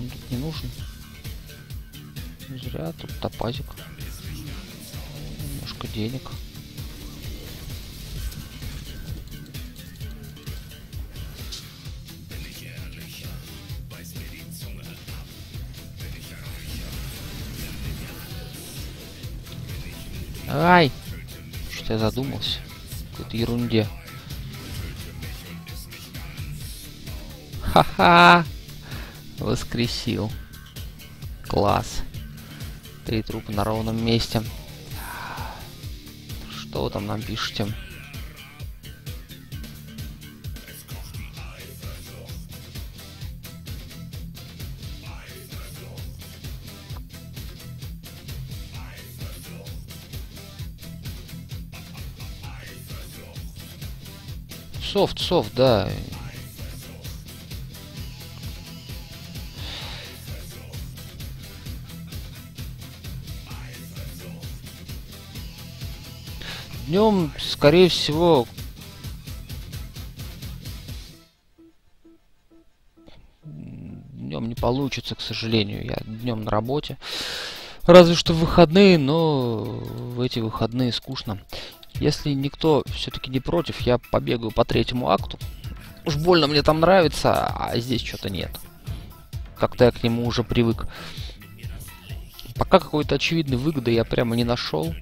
он тут не нужен. Зря тут топазик. Немножко денег. Ай! Что-то я задумался. В какой-то ерунде. Ха-ха! Воскресил. Класс. Три трупа на ровном месте. Что вы там нам пишете? Софт, софт, да. Днем, скорее всего, днем не получится, к сожалению. Я днем на работе. Разве что в выходные, но в эти выходные скучно. Если никто все-таки не против, я побегаю по третьему акту. Уж больно мне там нравится, а здесь что-то нет. Как-то я к нему уже привык. Пока какой-то очевидной выгоды я прямо не нашел.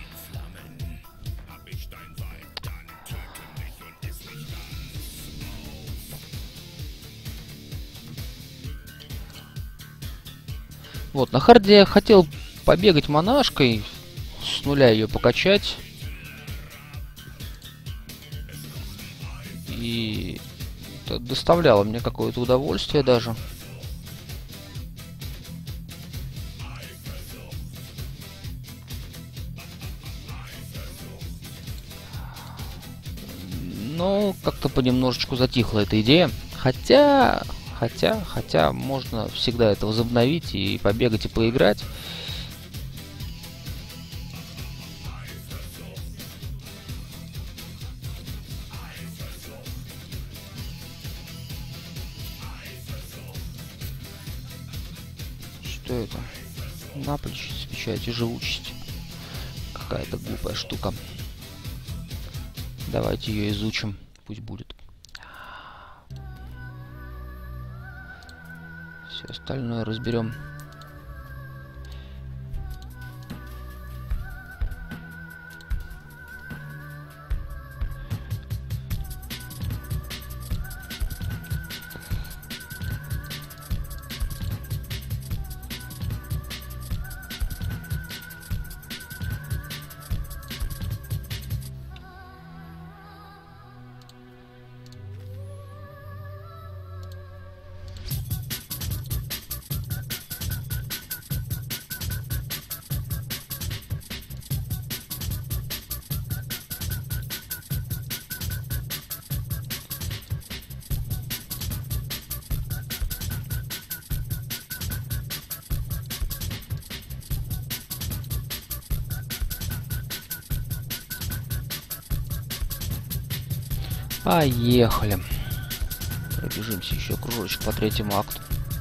Вот, на харде я хотел побегать монашкой, с нуля ее покачать. И это доставляло мне какое-то удовольствие даже. Но как-то понемножечку затихла эта идея. Хотя, хотя, хотя можно всегда это возобновить и побегать и поиграть. Что это? Напрочь с печати живучести. Какая-то глупая штука. Давайте ее изучим. Пусть будет. Все остальное разберем. Поехали. Пробежимся еще кружочек по третьему акту.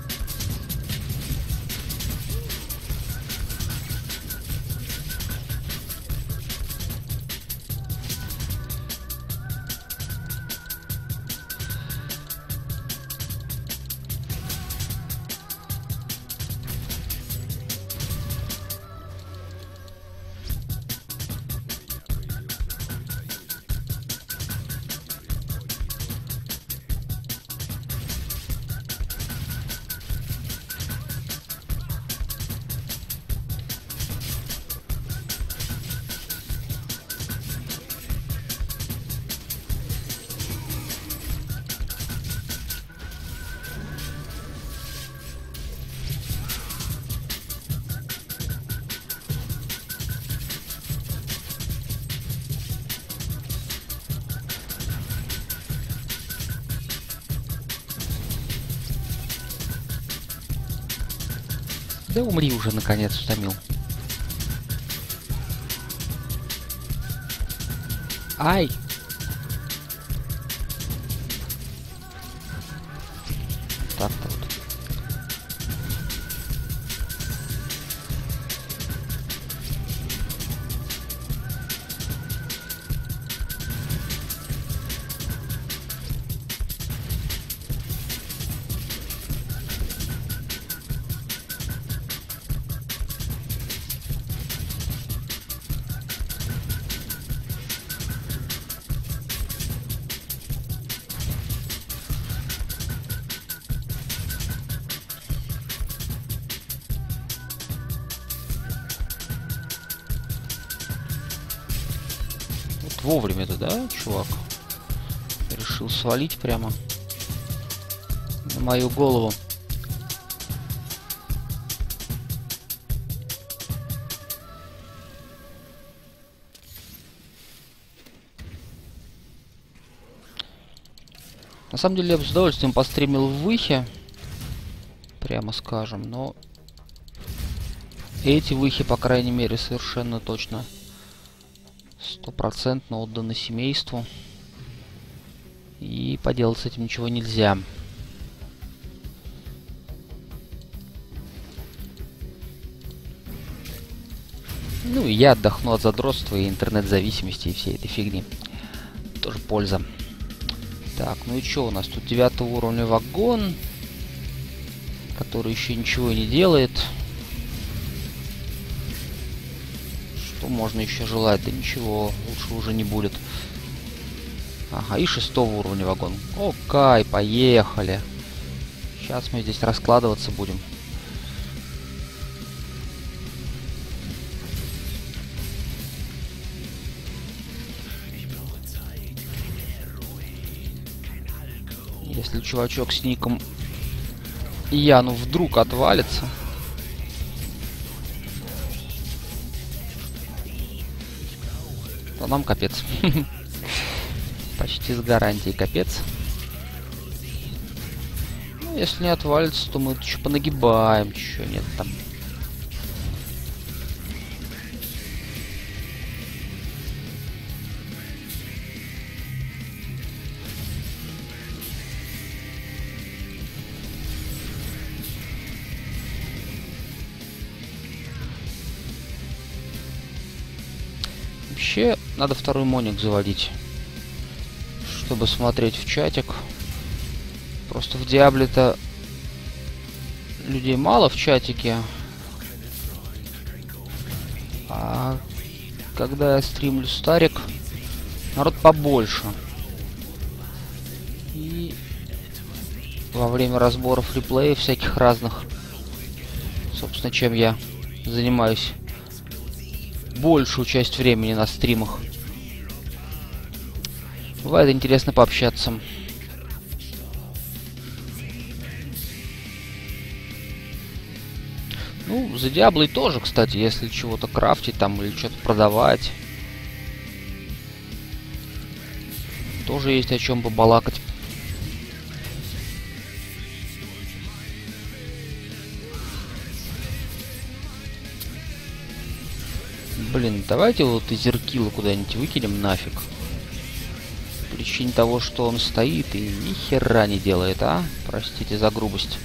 Да умри уже, наконец, утомил. Ай! Так-то вот. вовремя-то, да, чувак? Решил свалить прямо на мою голову. На самом деле я бы с удовольствием постримил в выхе, прямо скажем, но эти выхи, по крайней мере, совершенно точно стопроцентно отданы семейству. И поделать с этим ничего нельзя. Ну и я отдохну от задротства и интернет-зависимости и всей этой фигни. Тоже польза. Так, ну и что у нас? Тут девятого уровня вагон, который еще ничего не делает. Что можно еще желать? Да ничего, лучше уже не будет. Ага, и шестого уровня вагон. Окей, поехали. Сейчас мы здесь раскладываться будем. Если чувачок с ником Яну вдруг отвалится, то нам капец. Почти с гарантией капец. Ну, если не отвалится, то мы еще понагибаем. Чё нет там. Вообще, надо второй моник заводить, чтобы смотреть в чатик. Просто в Диабле-то людей мало в чатике. А когда я стримлю Старик, народ побольше. И во время разборов реплеев всяких разных, собственно, чем я занимаюсь большую часть времени на стримах, бывает интересно пообщаться. Ну, за Диаблой тоже, кстати, если чего-то крафтить там или что-то продавать, тоже есть о чем побалакать. Блин, давайте вот Изеркила куда-нибудь выкинем нафиг. По причине того, что он стоит и ни хера не делает, а? Простите за грубость.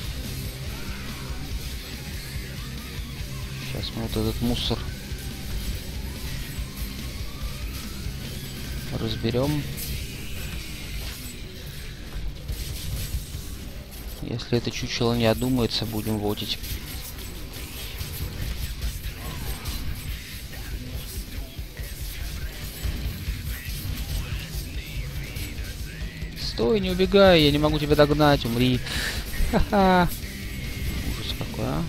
Сейчас мы вот этот мусор разберем. Если это чучело не одумается, будем вотить. Стой, не убегай, я не могу тебя догнать, умри. Ха-ха. Ужас какой, а.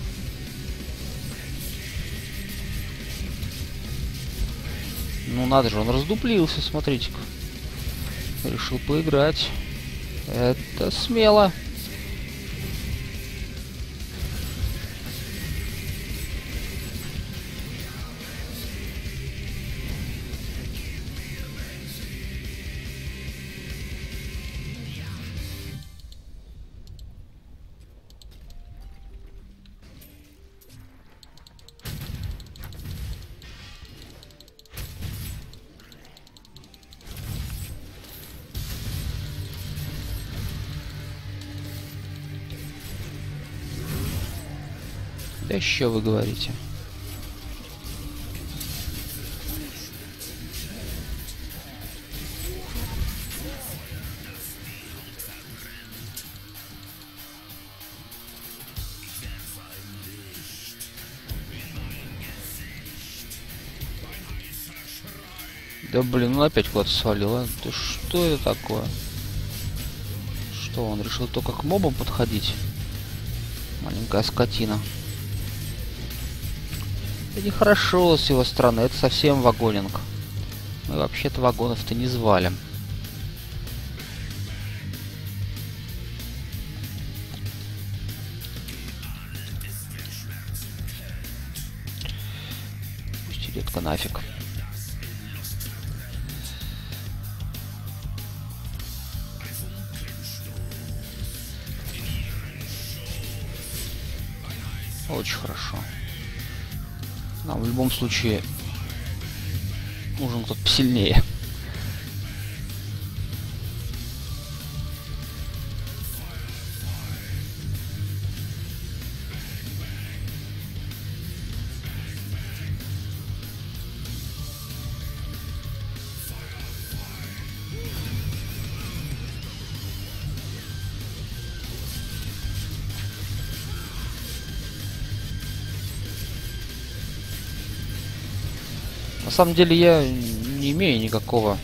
Ну надо же, он раздуплился, смотрите-ка. Решил поиграть. Это смело. Да что вы говорите? Да блин, ну опять куда-то свалил, а? Да что это такое? Что, он решил только к мобам подходить? Маленькая скотина. Это нехорошо с его стороны, это совсем вагонинг. Мы вообще-то вагонов-то не звали. Пусть идет-ка нафиг. Очень хорошо. Нам в любом случае нужен кто-то посильнее. На самом деле я не имею никакого,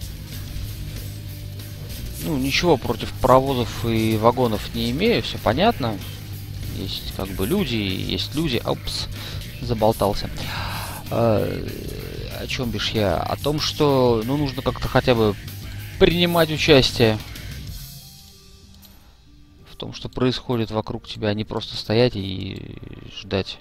ну, ничего против паровозов и вагонов не имею, все понятно. Есть как бы люди, есть люди. Опс, заболтался. А, о чем бишь я? О том, что, ну, нужно как-то хотя бы принимать участие в том, что происходит вокруг тебя, а не просто стоять и ждать.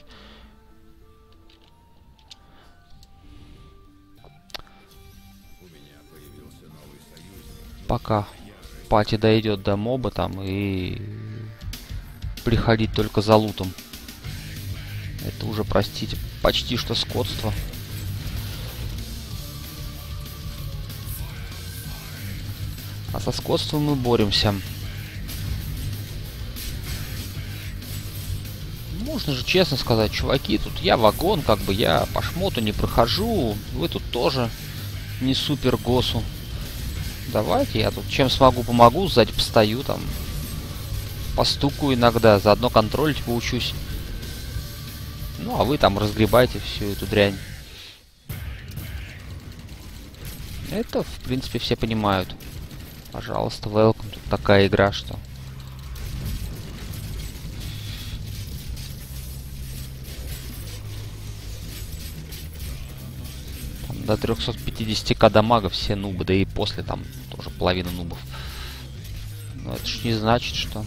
Пока пати дойдет до моба там и приходить только за лутом. Это уже, простите, почти что скотство. А со скотством мы боремся. Можно же честно сказать, чуваки, тут я вагон, как бы я по шмоту не прохожу. Вы тут тоже не супер госу. Давайте, я тут чем смогу, помогу, сзади постою, там, постукаю иногда, заодно контролить поучусь. Ну, а вы там разгребайте всю эту дрянь. Это, в принципе, все понимают. Пожалуйста, welcome, тут такая игра, что... До трёхсот пятидесяти ка дамага все нубы, да и после там тоже половина нубов. Но это ж не значит, что...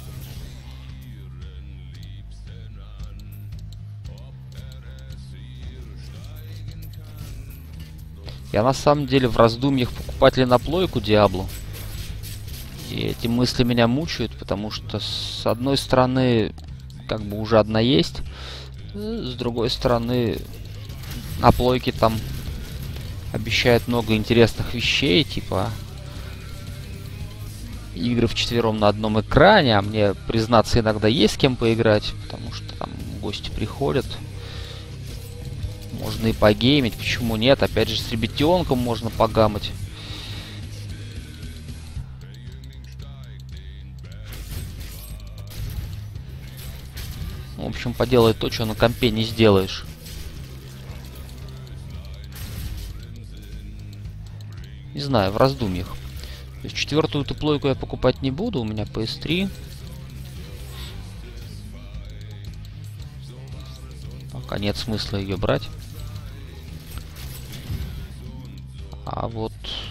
Я на самом деле в раздумьях, покупать ли на плойку Диаблу. И эти мысли меня мучают, потому что с одной стороны, как бы уже одна есть, с другой стороны, на плойке там обещает много интересных вещей, типа игры вчетвером на одном экране, а мне, признаться, иногда есть с кем поиграть, потому что там гости приходят. Можно и погеймить, почему нет? Опять же, с ребятенком можно погамать. В общем, поделай то, что на компе не сделаешь. Не знаю, в раздумьях. То есть четвертую плойку я покупать не буду, у меня пи эс три. Пока нет смысла ее брать. А вот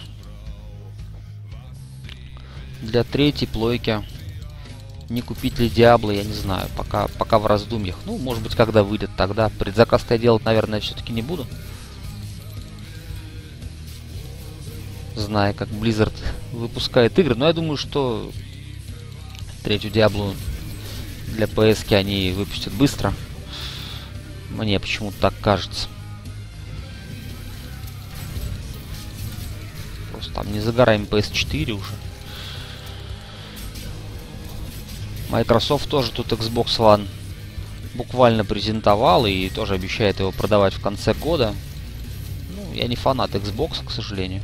для третьей плойки не купить ли Диабло, я не знаю. Пока, пока в раздумьях. Ну, может быть, когда выйдет, тогда. Предзаказ-то я делать, наверное, все-таки не буду. Зная, как Blizzard выпускает игры. Но я думаю, что третью Диаблу для пи эс-ки они выпустят быстро. Мне почему-то так кажется. Просто там не загораем пи эс четыре уже. Microsoft тоже тут Xbox One буквально презентовал и тоже обещает его продавать в конце года. Ну, я не фанат Xbox, к сожалению.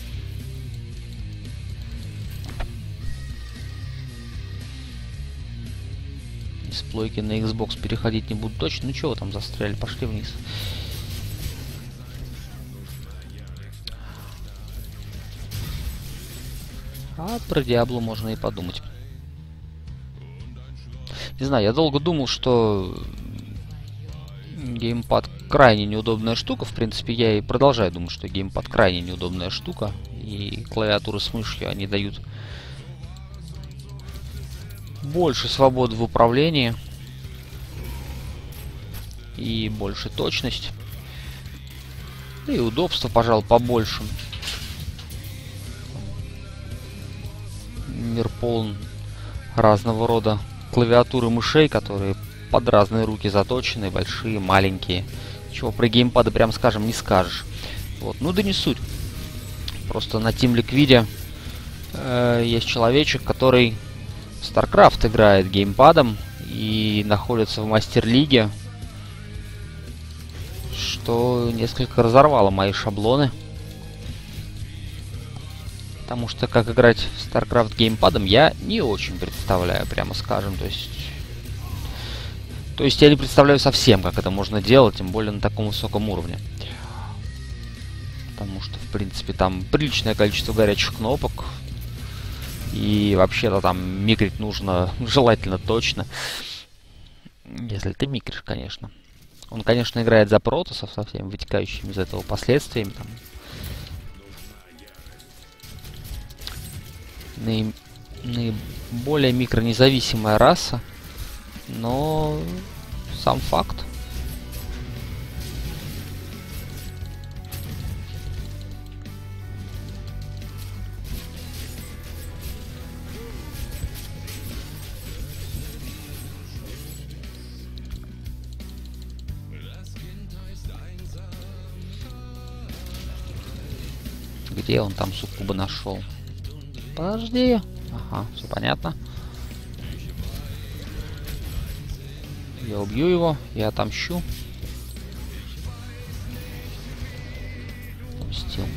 С плойки на Xbox переходить не буду точно. Ну чего вы там застряли? Пошли вниз. А про Диаблу можно и подумать. Не знаю, я долго думал, что геймпад крайне неудобная штука. В принципе, я и продолжаю думать, что геймпад крайне неудобная штука. И клавиатуры с мышью, они дают больше свободы в управлении. И больше точность. И удобство, пожалуй, побольше. Мир полон разного рода клавиатуры мышей, которые под разные руки заточены, большие, маленькие. Чего про геймпады, прям скажем, не скажешь. Вот. Ну да не суть. Просто на Team Liquid э, есть человечек, который StarCraft играет геймпадом и находится в мастер-лиге, что несколько разорвало мои шаблоны. Потому что как играть в StarCraft геймпадом я не очень представляю, прямо скажем. То есть, то есть я не представляю совсем, как это можно делать, тем более на таком высоком уровне. Потому что, в принципе, там приличное количество горячих кнопок. И вообще-то там микрить нужно желательно точно. Если ты микришь, конечно. Он, конечно, играет за протоссов со всеми вытекающими из этого последствиями. Там. Наи... Наиболее микронезависимая раса. Но сам факт. Где он там суккуба нашел? Подожди. Ага, все понятно. Я убью его, я отомщу. Отомстил.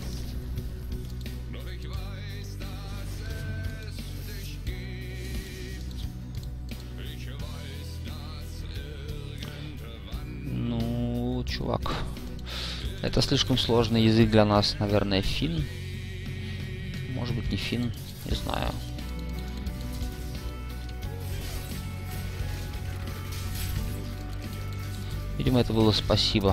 Ну, чувак. Это слишком сложный язык для нас, наверное, фин. Может быть, не фин, не знаю. Видимо, это было спасибо.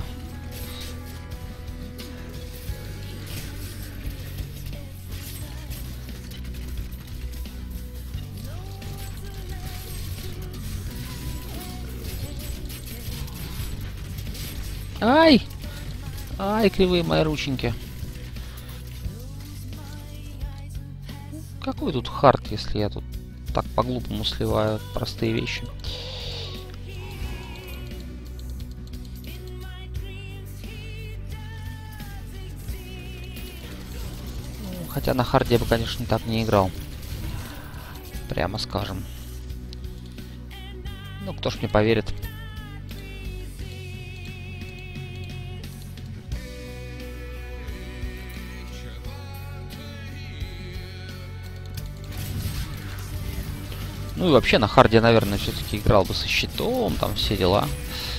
Ай! Ай, кривые мои рученьки. Какой тут хард, если я тут так по-глупому сливаю простые вещи? Ну, хотя на харде я бы, конечно, так не играл. Прямо скажем. Ну, кто ж мне поверит? Ну и вообще на харде, наверное, все-таки играл бы со щитом, там все дела.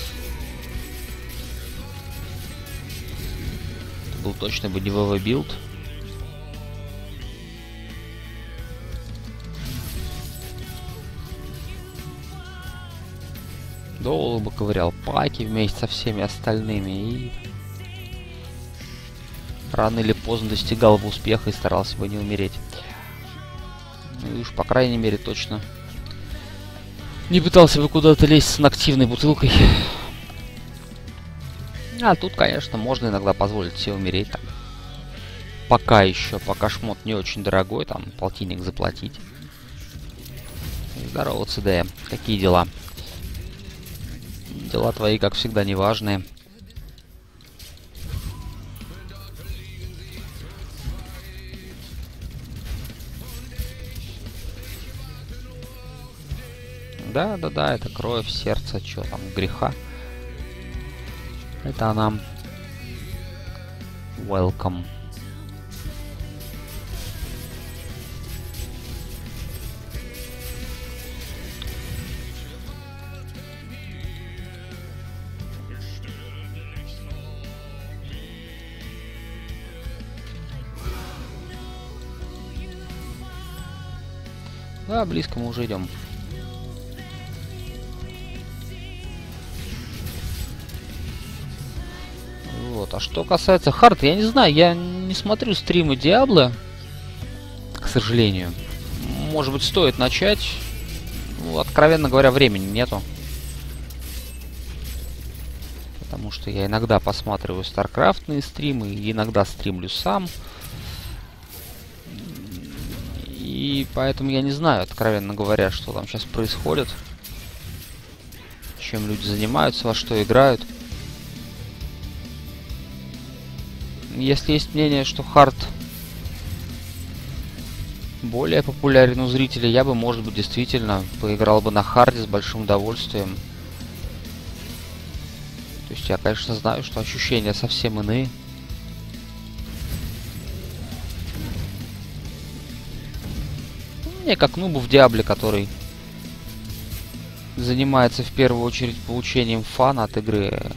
Это был точно бы дивовый билд. Долго бы ковырял паки вместе со всеми остальными и рано или поздно достигал бы успеха и старался бы не умереть. Ну и уж, по крайней мере, точно не пытался бы куда-то лезть с активной бутылкой. А тут, конечно, можно иногда позволить себе умереть. Там. Пока еще, пока шмот не очень дорогой, там полтинник заплатить. Здорово, ЦД. Какие дела? Дела твои, как всегда, неважные. Да, да, да, это кровь, сердце, что там, греха. Это она. Welcome. Да, близко мы уже идем. Вот. А что касается хард, я не знаю, я не смотрю стримы Диабло, к сожалению. Может быть, стоит начать. Ну, откровенно говоря, времени нету. Потому что я иногда посматриваю старкрафтные стримы, иногда стримлю сам. И поэтому я не знаю, откровенно говоря, что там сейчас происходит. Чем люди занимаются, во что играют. Если есть мнение, что хард более популярен у зрителей, я бы, может быть, действительно поиграл бы на харде с большим удовольствием. То есть я, конечно, знаю, что ощущения совсем иные. Мне как нубу в Диабле, который занимается в первую очередь получением фана от игры.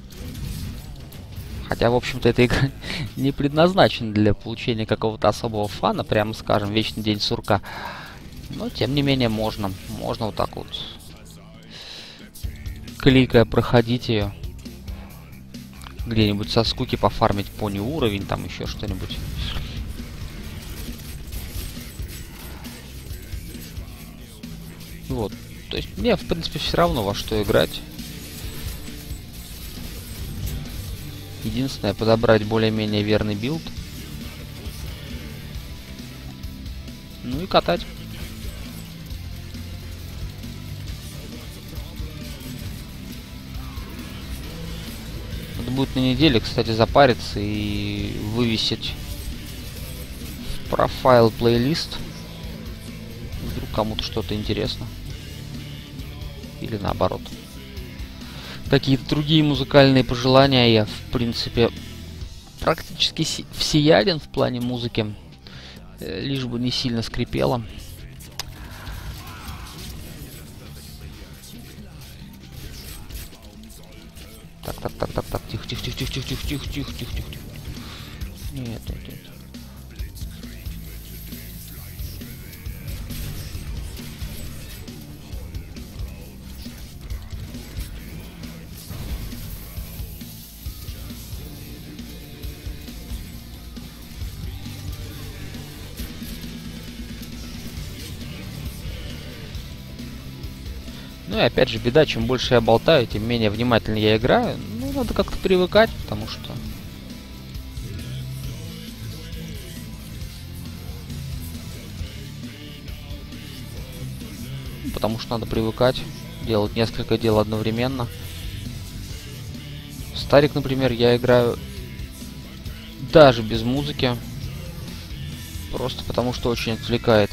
Хотя, в общем-то, эта игра не предназначена для получения какого-то особого фана, прямо скажем, Вечный день сурка. Но, тем не менее, можно. Можно вот так вот, кликая, проходить ее. Где-нибудь со скуки пофармить пони уровень, там еще что-нибудь. Вот. То есть мне, в принципе, все равно во что играть. Единственное, подобрать более-менее верный билд. Ну и катать. Надо будет на неделе, кстати, запариться и вывесить в профайл плейлист. Вдруг кому-то что-то интересно. Или наоборот. Какие-то другие музыкальные пожелания. Я, в принципе, практически всеяден в плане музыки. Лишь бы не сильно скрипело. Так, так, так, так, так. Тихо, тихо, тихо, тихо, тихо, тихо, тихо, тихо, тихо. Нет, нет, нет. Ну и опять же, беда, чем больше я болтаю, тем менее внимательно я играю. Ну, надо как-то привыкать, потому что... Потому что надо привыкать, делать несколько дел одновременно. Старик, например, я играю даже без музыки. Просто потому что очень отвлекает.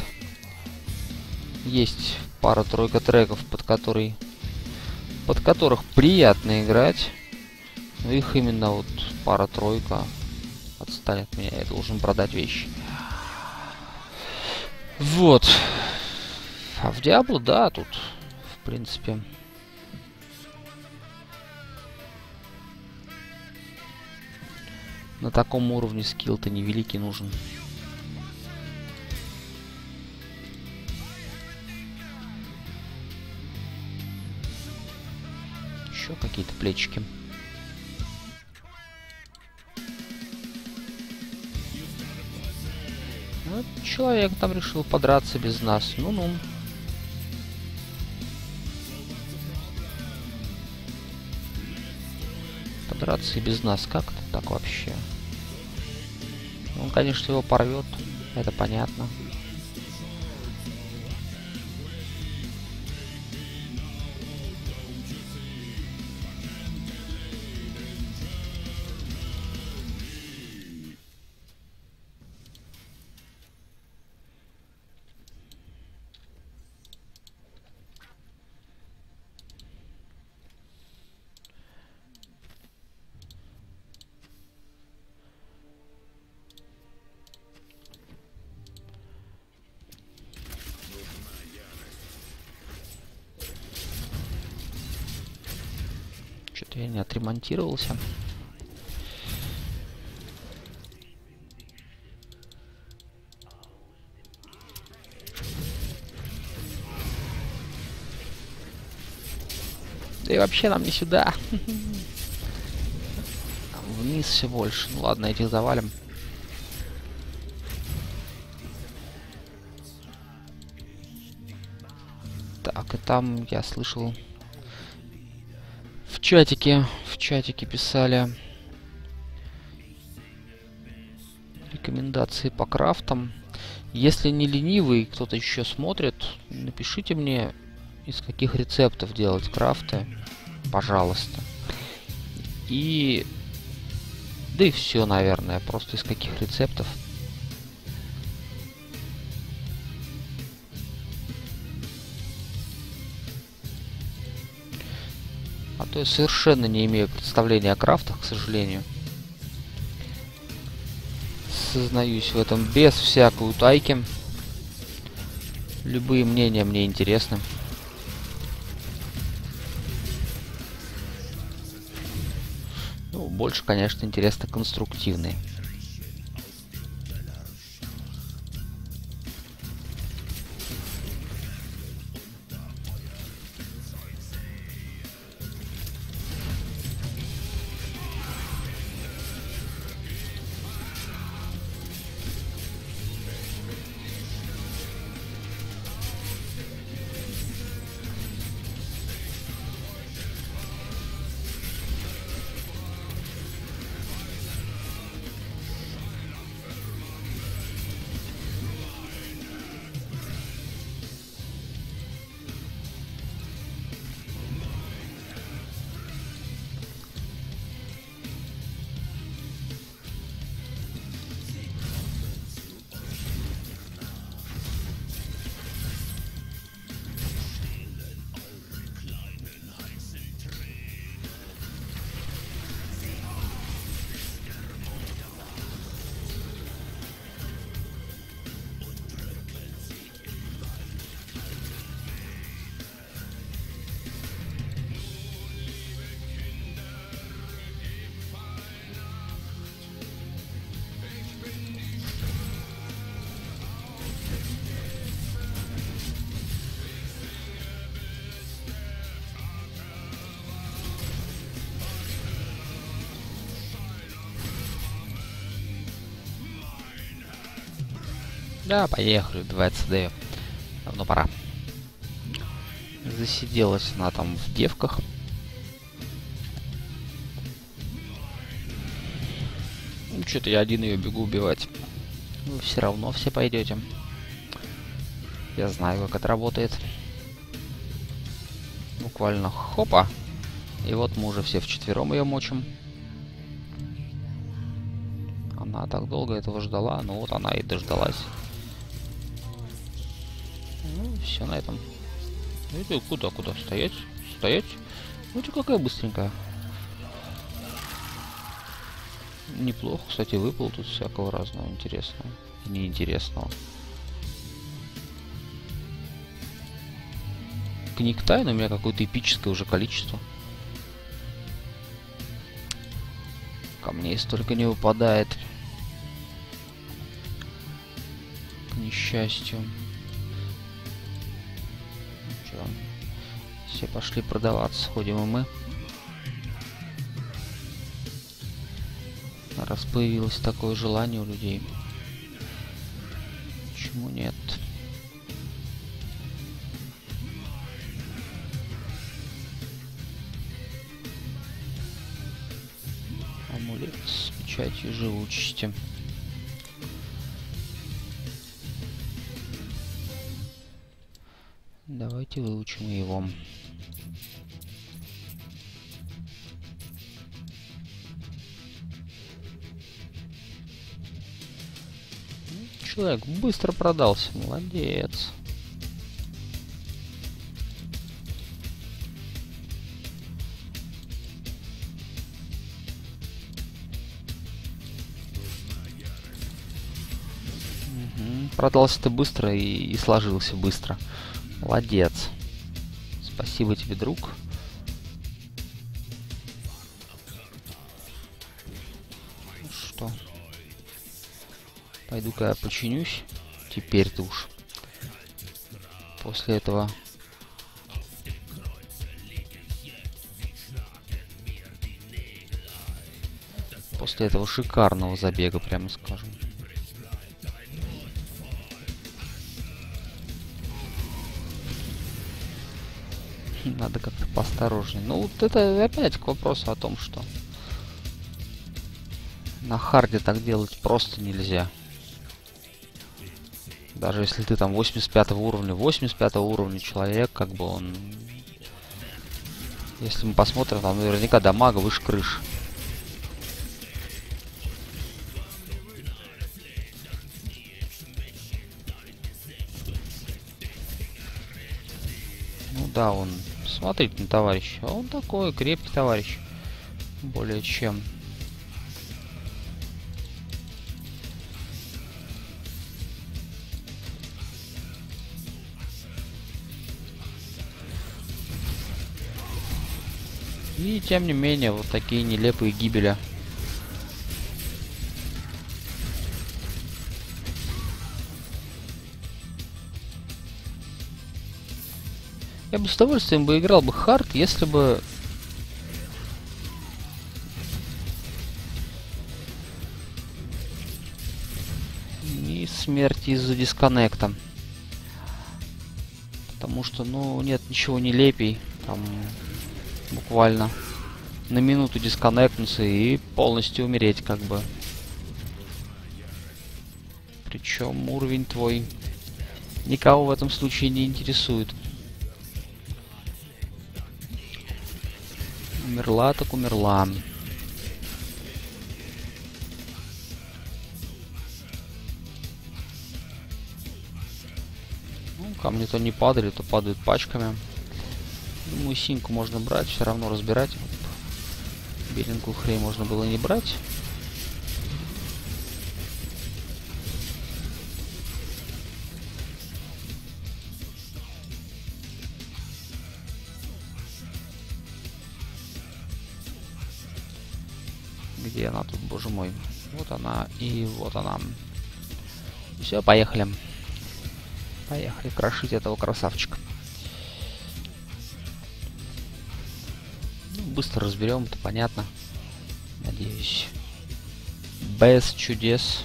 Есть пара-тройка треков, под который, под которых приятно играть. Но их именно вот пара-тройка. Отстань от меня, я должен продать вещи. Вот. А в Диабло, да, тут, в принципе... На таком уровне скилл-то невеликий нужен. Еще какие-то плечики. Вот человек там решил подраться без нас. Ну-ну. Подраться и без нас. Как это так вообще? Он, конечно, его порвет. Это понятно. Что-то я не отремонтировался. Да и вообще нам не сюда. вниз все больше. Ну ладно, этих завалим. Так, и там я слышал... В чатике, в чатике писали рекомендации по крафтам. Если не ленивый, кто-то еще смотрит, напишите мне, из каких рецептов делать крафты, пожалуйста. И... Да и все, наверное, просто из каких рецептов. А то я совершенно не имею представления о крафтах, к сожалению. Сознаюсь в этом без всякой утайки. Любые мнения мне интересны. Ну, больше, конечно, интересно конструктивные. Да, поехали, убивать ЦД. Давно пора. Засиделась она там в девках. Ну, что-то я один ее бегу убивать. Вы все равно все пойдете. Я знаю, как это работает. Буквально хопа. И вот мы уже все вчетвером ее мочим. Она так долго этого ждала, но вот она и дождалась. Ну, все на этом. Это куда, куда? Стоять? Стоять? Ну, ты какая быстренькая. Неплохо, кстати, выпал тут всякого разного интересного и неинтересного. Книг тайн у меня какое-то эпическое уже количество. Камней столько не выпадает. К несчастью. Чё? Все пошли продаваться, сходим и мы. Раз появилось такое желание у людей. Почему нет? Амулет с печатью живучести. Давайте выучим его. Человек быстро продался, молодец. Угу. Продался ты быстро и, и сложился быстро. Молодец. Спасибо тебе, друг. Ну что? Пойду-ка я починюсь. Теперь-то уж. После этого... После этого шикарного забега, прямо скажем. Надо как-то поосторожнее. Ну, вот это опять к вопросу о том, что на харде так делать просто нельзя. Даже если ты там восемьдесят пятого уровня, восемьдесят пятого уровня человек, как бы он... Если мы посмотрим, там наверняка дамага выше крыши. Ну да, он... Смотрите на товарища. Он такой крепкий товарищ. Более чем. И тем не менее, вот такие нелепые гибели. Я бы с удовольствием бы играл бы хард, если бы... не смерти из-за дисконнекта. Потому что, ну, нет ничего нелепей. Там буквально на минуту дисконнектнуться и полностью умереть, как бы. Причем уровень твой никого в этом случае не интересует. Умерла, так умерла. Ну, камни-то не падали, то падают пачками. Думаю, синьку можно брать, все равно разбирать. Беленькую хрень можно было не брать. Где она тут, боже мой? Вот она и вот она. Все, поехали. Поехали крошить этого красавчика. Ну, быстро разберем, это понятно. Надеюсь. Без чудес.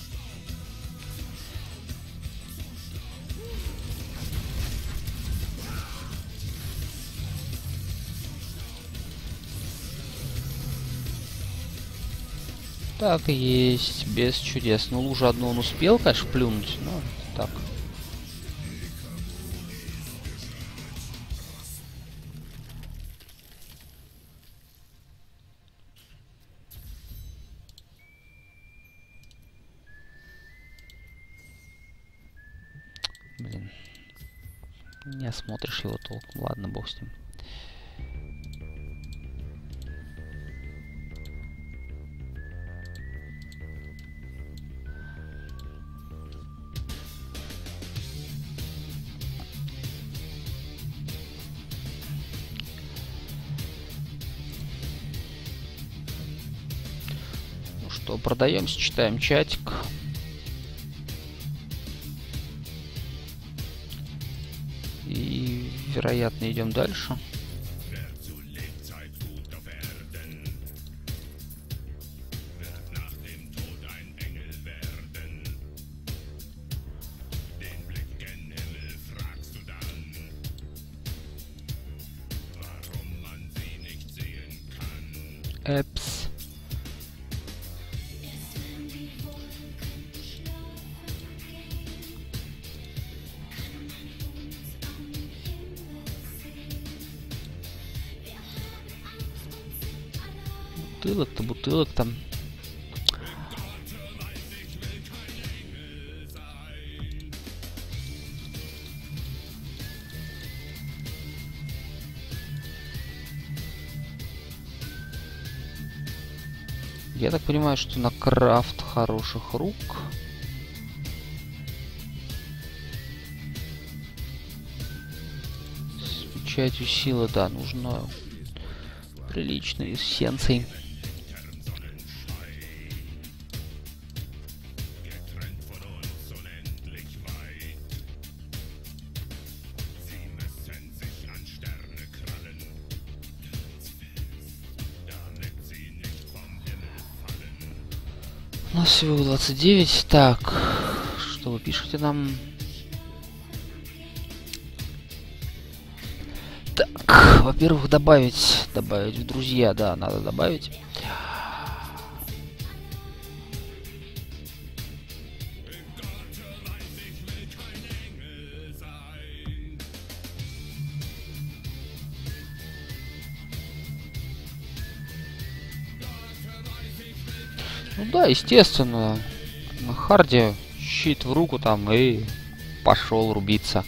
Так и есть, без чудес. Ну, лужу одну он успел, конечно, плюнуть, но так. Блин. Не осмотришь его толком. Ладно, бог с ним. Ну что, продаемся, читаем чатик. И, вероятно, идем дальше. Эпс. Бутылок-то, бутылок там. Я так понимаю, что на крафт хороших рук. С печатью силы, да, нужно приличные эссенции. нас всего двадцать девять. Так, что вы пишете нам? Так, во-первых, добавить, добавить в друзья, да, надо добавить. Ну да, естественно, на харде щит в руку там и пошел рубиться.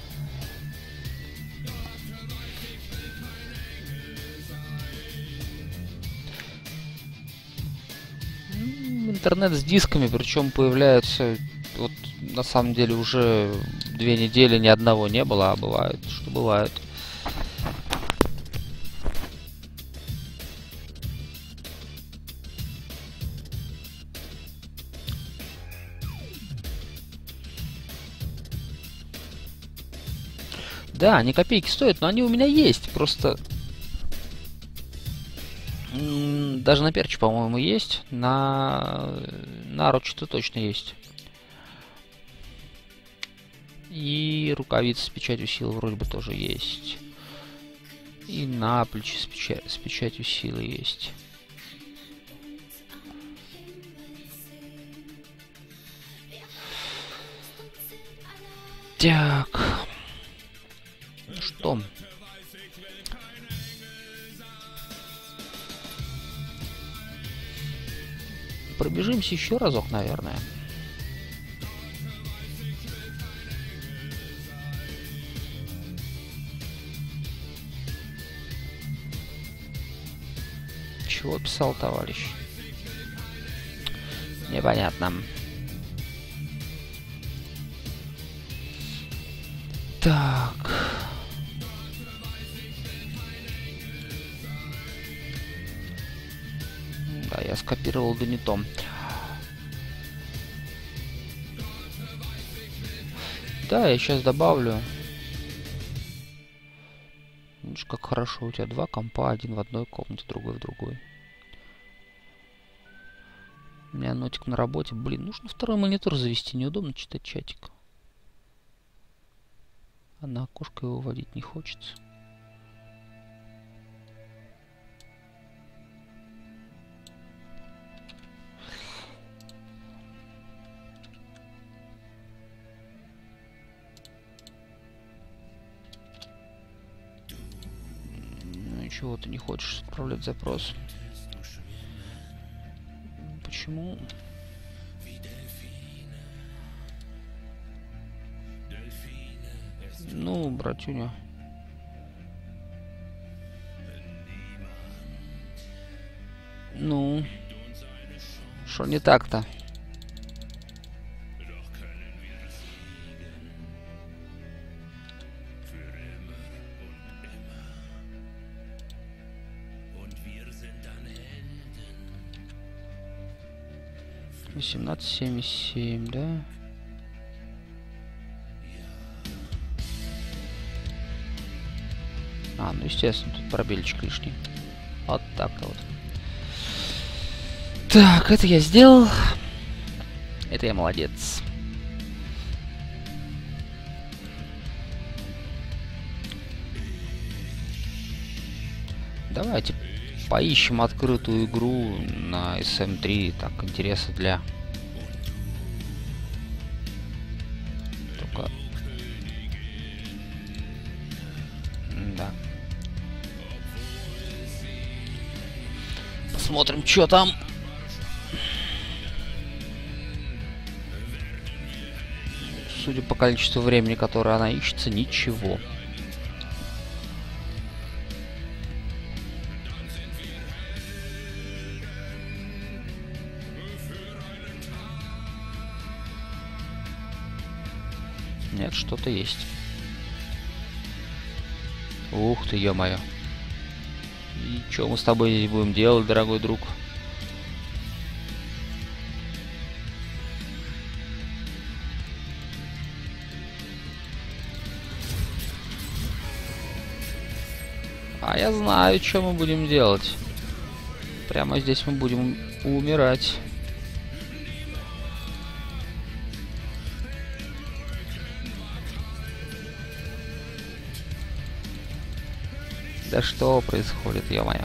Интернет с дисками, причем появляется, вот на самом деле уже две недели ни одного не было, а бывает, что бывает. Да, они копейки стоят, но они у меня есть, просто... Даже на перче, по-моему, есть. На наруче-то точно есть. И рукавицы с печатью силы вроде бы тоже есть. И на плечи с, печа... с печатью силы есть. Так. Ну что? Пробежимся еще разок, наверное. Чего писал товарищ? Непонятно. Так. Да, я скопировал, да не то. Да, я сейчас добавлю. Видишь, как хорошо. У тебя два компа. Один в одной комнате, другой в другой. У меня нотик на работе. Блин, нужно второй монитор завести. Неудобно читать чатик. А на окошко его вводить не хочется. Чего ты не хочешь отправлять запрос? Почему? Ну, братюня. Ну, что не так-то? восемнадцать семьдесят семь, да? А, ну естественно, тут пробельчик лишний. Вот так-то вот. Так, это я сделал. Это я молодец. Давайте поищем открытую игру на эс эм три, так, интереса для... Только... Да. Посмотрим, что там. Судя по количеству времени, которое она ищется, ничего. Нет, что-то есть. Ух ты, ё-моё. И что мы с тобой здесь будем делать, дорогой друг? А я знаю, что мы будем делать. Прямо здесь мы будем умирать. Да что происходит, ё-моё?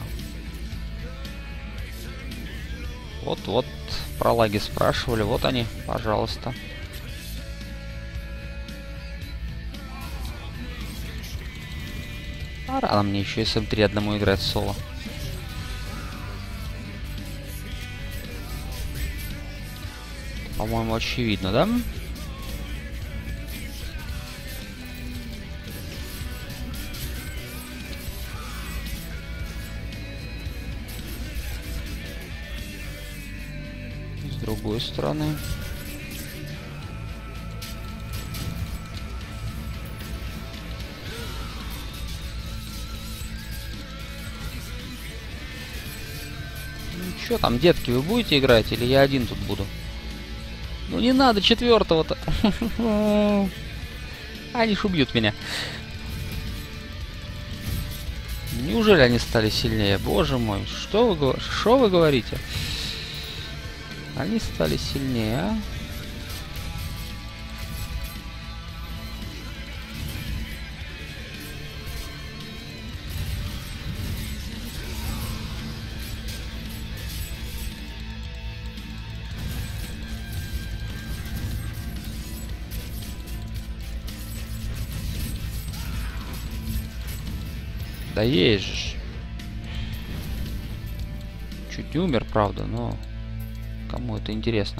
Вот-вот, про лаги спрашивали, вот они, пожалуйста. А рано мне еще эс эм три одному играть соло. По-моему, очевидно, да? С другой стороны. Ну чё там, детки, вы будете играть или я один тут буду? Ну не надо четвертого-то. Они ж убьют меня. Неужели они стали сильнее? Боже мой, что вы, что вы говорите? Они стали сильнее, а? Да есть же. Чуть не умер, правда, но кому это интересно?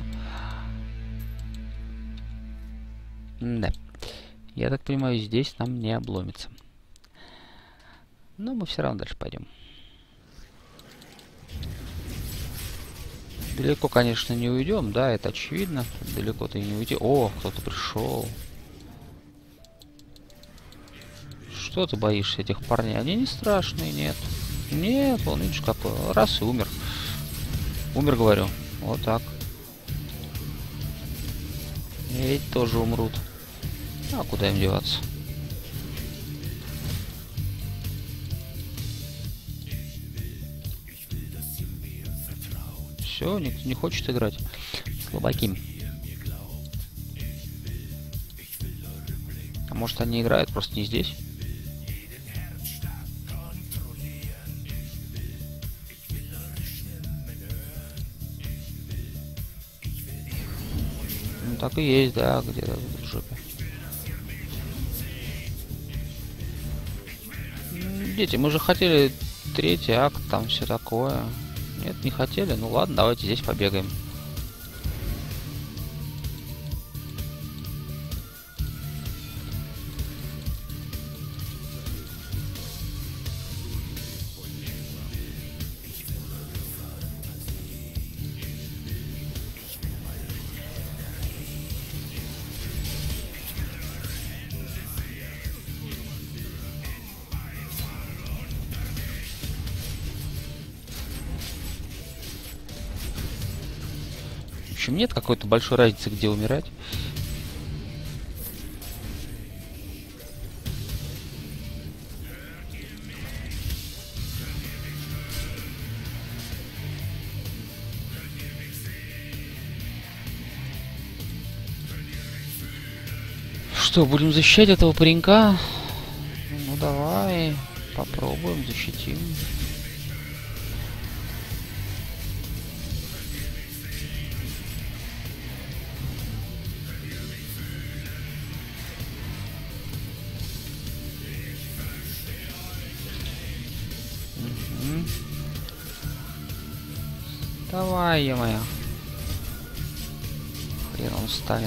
Да. Я так понимаю, здесь нам не обломится. Но мы все равно дальше пойдем. Далеко, конечно, не уйдем, да, это очевидно. Далеко-то и не уйти. О, кто-то пришел. Что ты боишься этих парней? Они не страшные, нет. Нет, он, видишь, какой. Раз и умер. Умер, говорю. Вот так. И эти тоже умрут. А куда им деваться? Все, никто не хочет играть. Слабаки. А может, они играют просто не здесь? Ну так и есть, да, где-то в жопе. Дети, мы же хотели третий акт, там все такое. Нет, не хотели? Ну ладно, давайте здесь побегаем. В общем, нет какой-то большой разницы, где умирать. Что, будем защищать этого паренька? Ну давай, попробуем, защитим. Угу. Давай, е-моё. Хрен он встанет.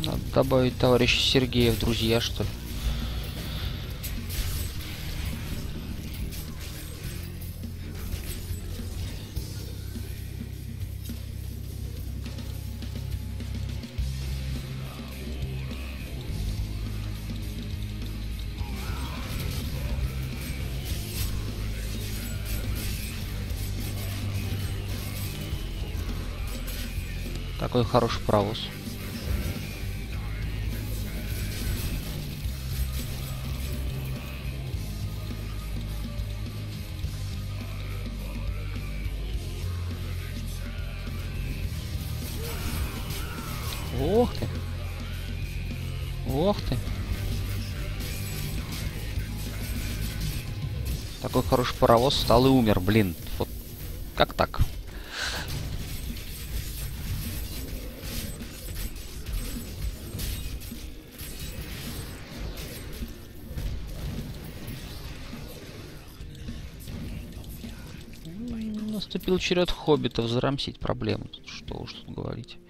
Надо добавить товарища Сергея в друзья, что ли. Такой хороший паровоз. Ох ты. Ох ты. Такой хороший паровоз стал и умер, блин. Вот как так? Наступил черед хоббитов зарамсить проблему. Что уж тут говорить.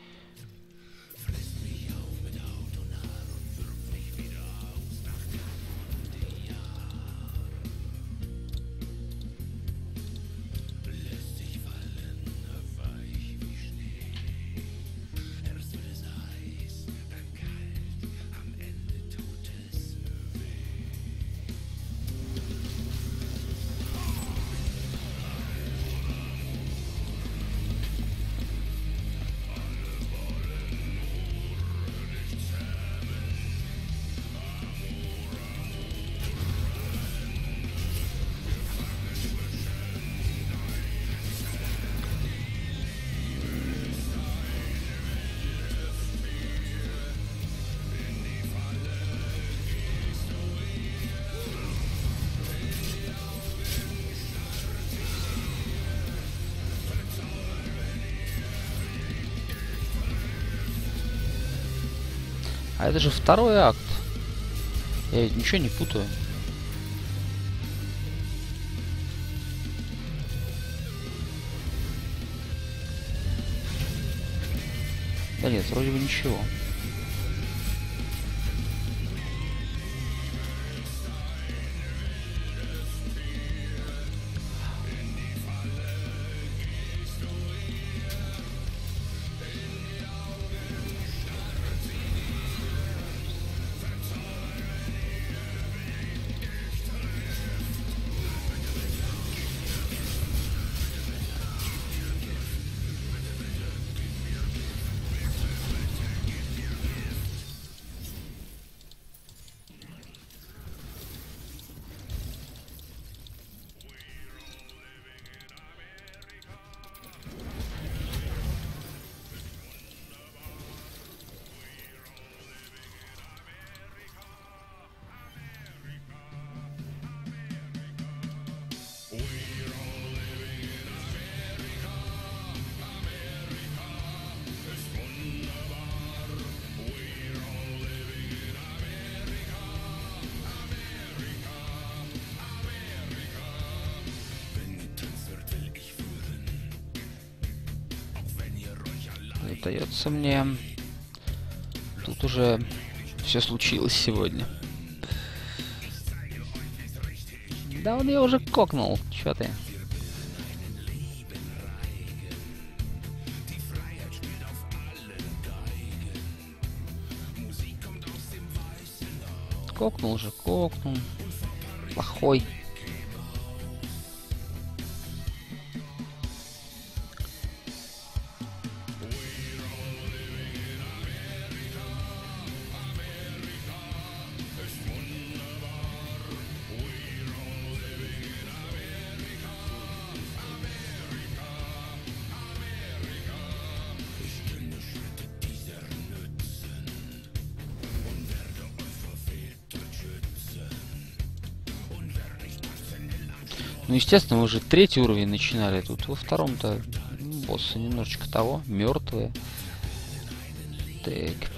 А это же второй акт. Я ведь ничего не путаю. Да нет, вроде бы ничего. Сдается мне, тут уже все случилось сегодня. Да он я уже кокнул, чё ты? Кокнул же, кокнул. Плохой. Ну, естественно, мы уже третий уровень начинали. Тут во втором-то боссы немножечко того, мертвые. Так.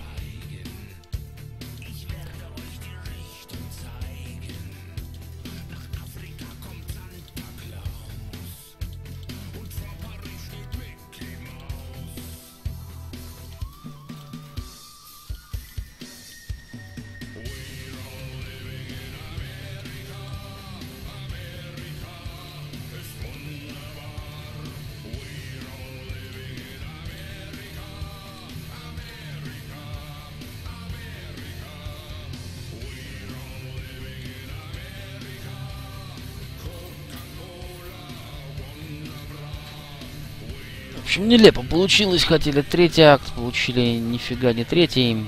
общем, нелепо получилось. Хотели третий акт, получили нифига не третий.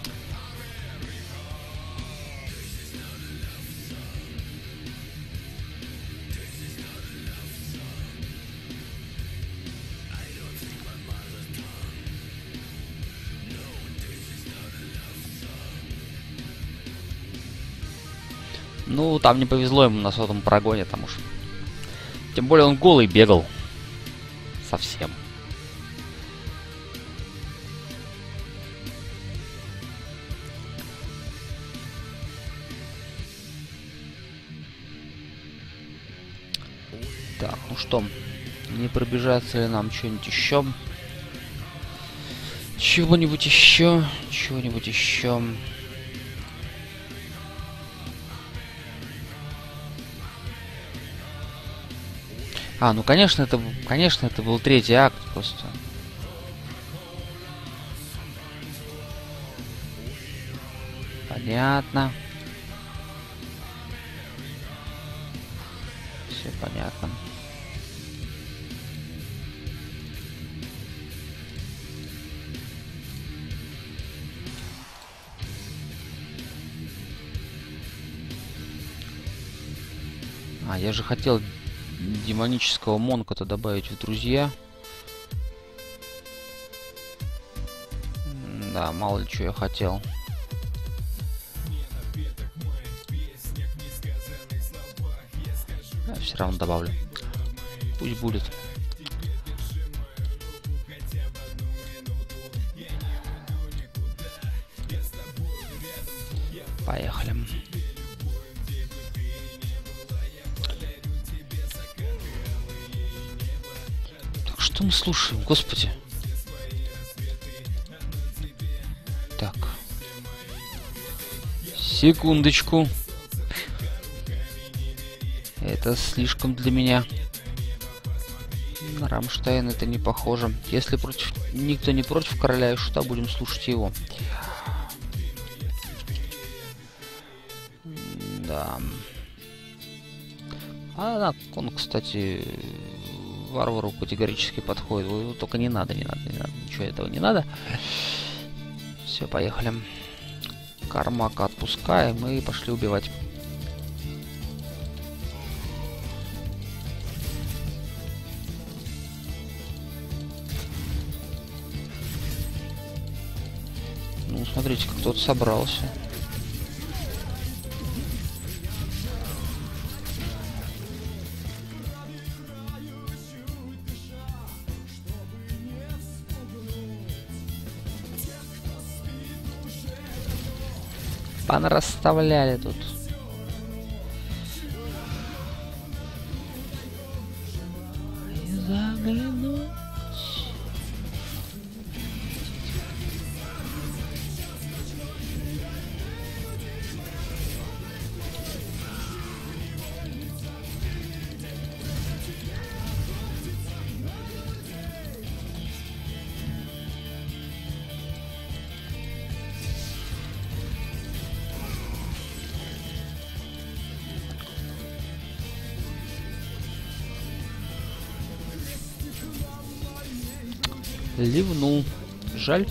Ну, там не повезло ему на сотом прогоне, там уж. Тем более он голый бегал. Совсем. Так, ну что, не пробежаться ли нам что-нибудь еще? Чего-нибудь еще? Чего-нибудь еще? А, ну конечно, это, конечно, это был третий акт просто. Понятно. Все понятно. А, я же хотел демонического монка-то добавить в друзья. Да, мало ли что я хотел. Я все равно добавлю. Пусть будет. Поехали. Так, что мы слушаем, господи? Так. Секундочку. Это слишком для меня. На Рамштайн это не похоже. Если против никто не против Короля и Шута, будем слушать его. Да. А, он, кстати, Варвару категорически подходит. Только не надо, не надо, не надо. Ничего этого не надо. Все, поехали. Кармака отпускаем и пошли убивать. Ну, смотрите, как кто-то собрался. Понарасставляли тут. Заглянуть. Ливнул. Жаль.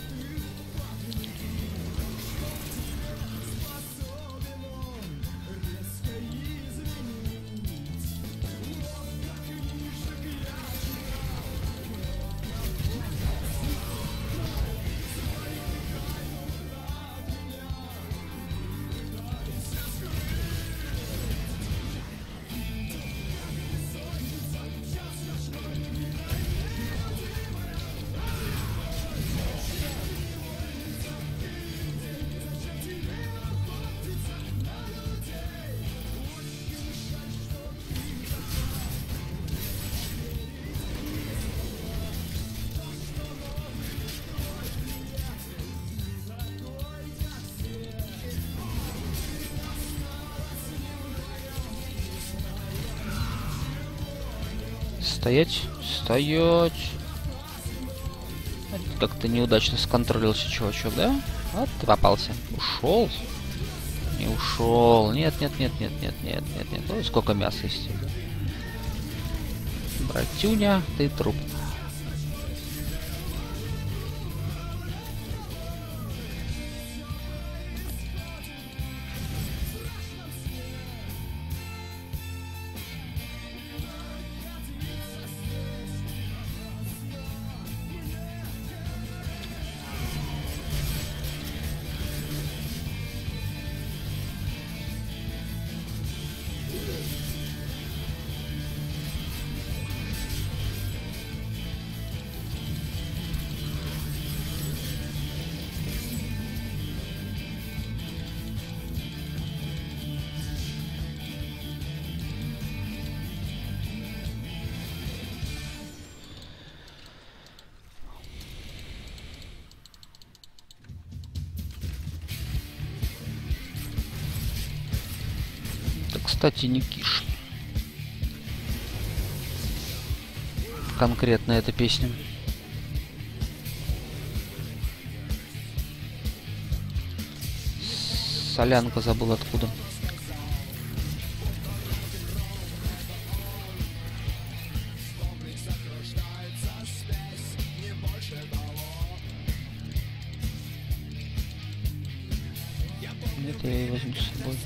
Стоять, стоять. Как-то неудачно сконтролился чувачок, да? Вот ты попался. Ушел? Не ушел. Нет, нет, нет, нет, нет, нет, нет, нет. Ой, сколько мяса есть. Братюня, ты труп. Кстати, Никиш. Конкретно эта песня. Солянка забыл откуда. Это я и возьму с собой.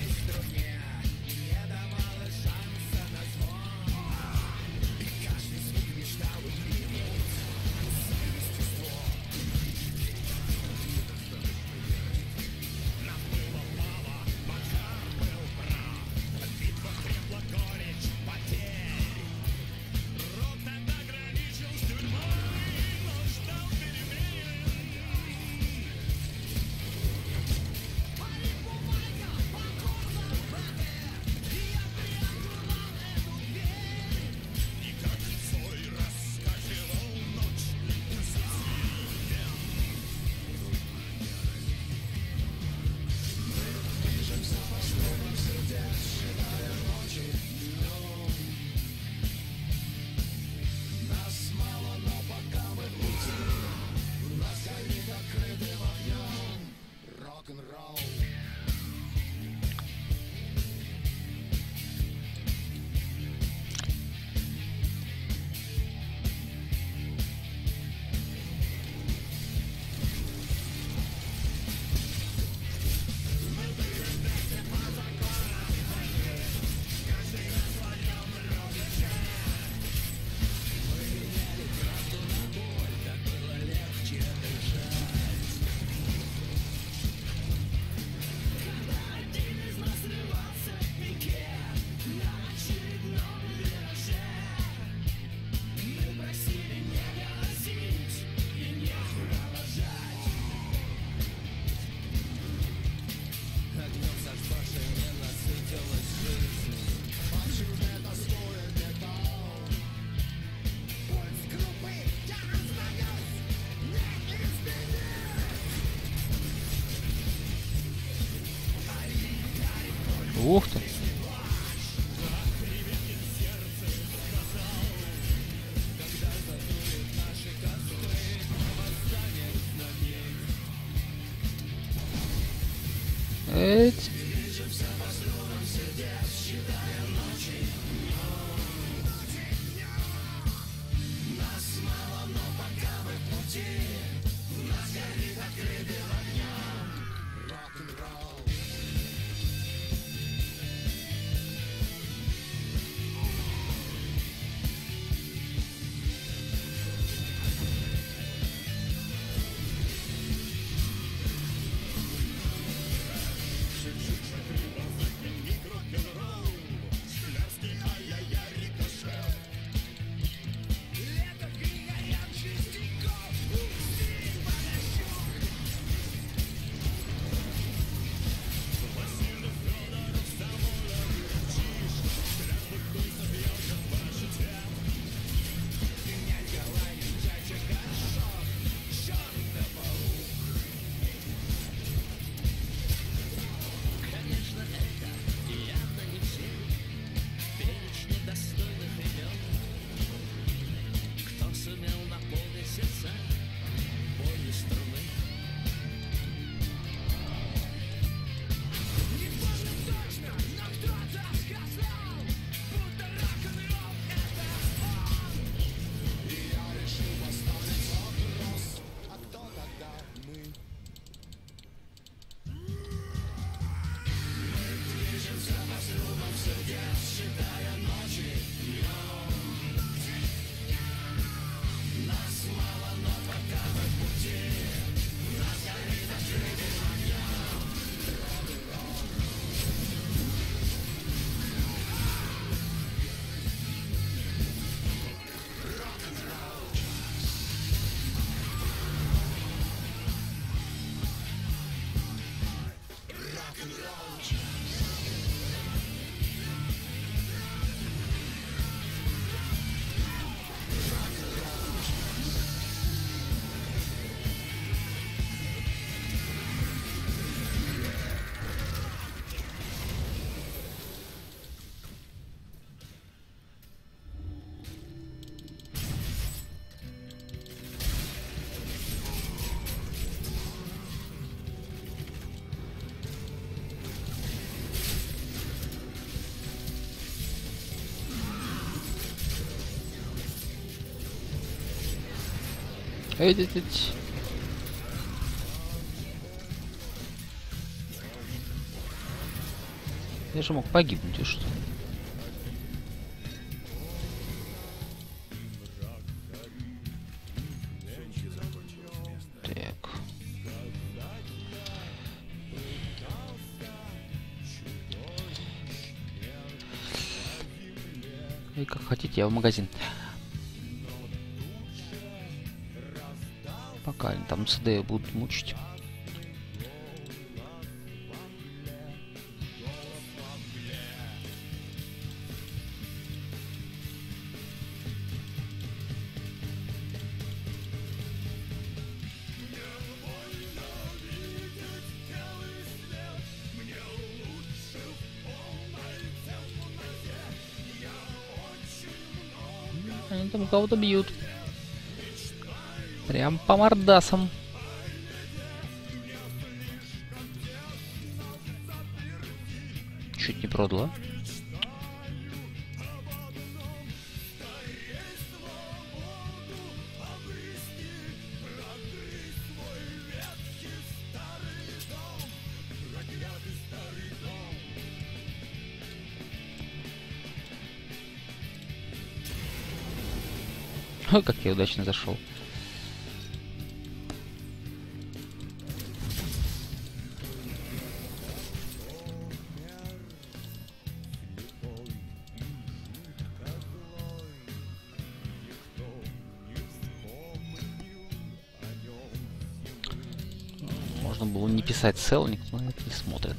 Ух ты! Эть. Эть-эть-эть. Я же мог погибнуть, и что? Так. И как хотите, я в магазин. Пока они там ЦД будут мучить. Они там кого-то бьют. Прям по мордасам. Чуть не продала. Ой, как я удачно зашел. Можно было не писать селник, но это не смотрят.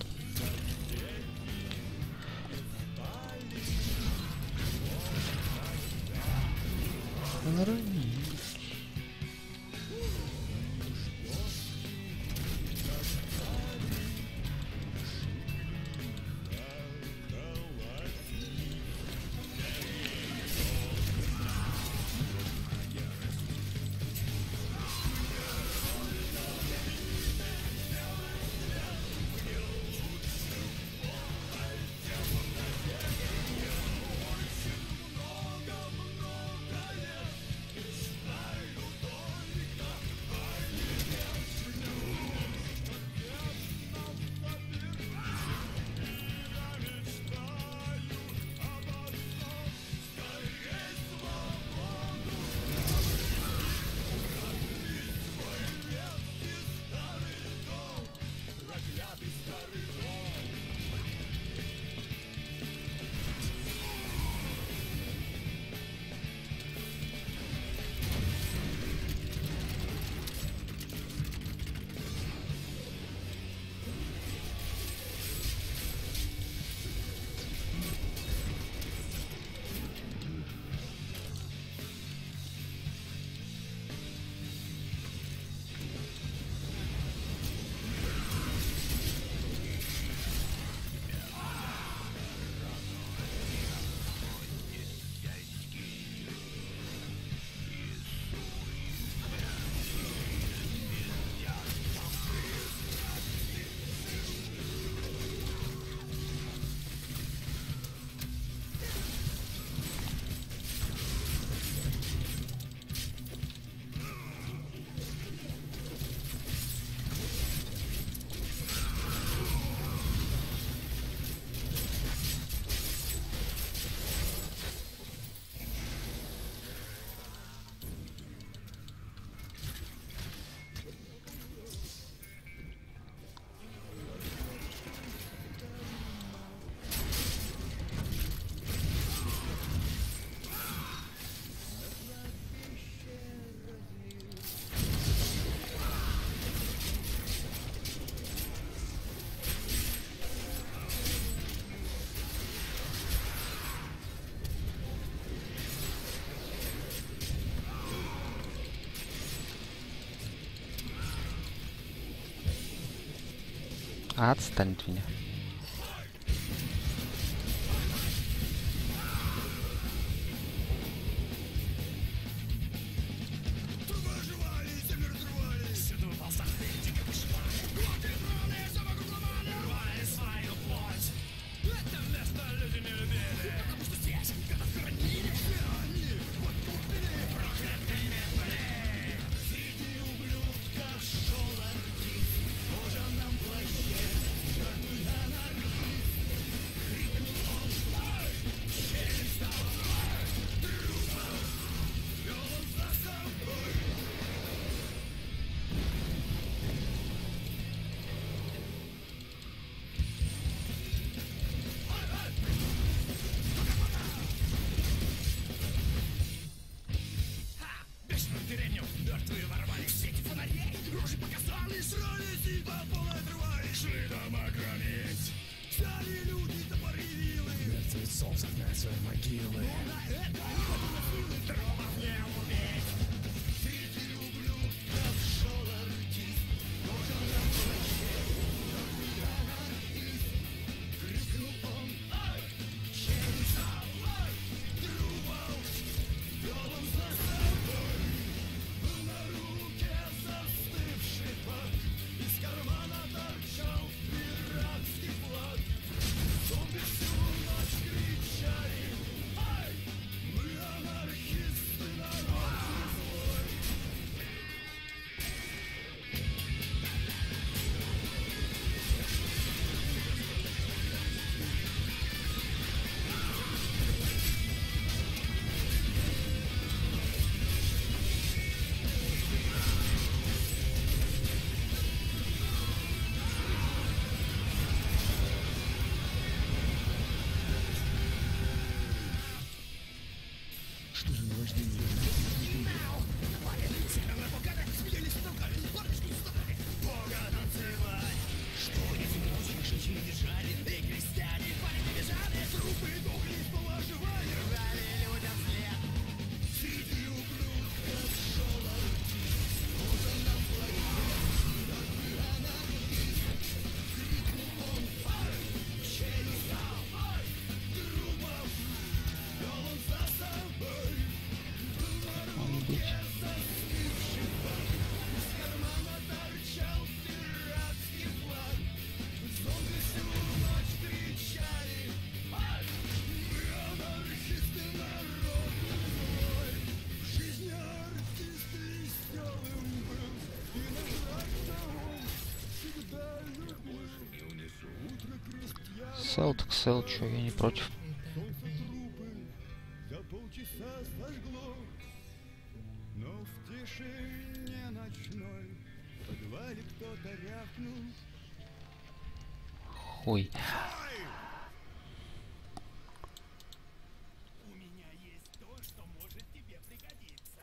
Отстань от меня. Мертвецов загнать в свои могилы. Сел так сел, чё, я не против. За полчаса сожгло, но в тишине ночной в подвале кто-то рявкнул. Ой. У меня есть то, что может тебе пригодиться.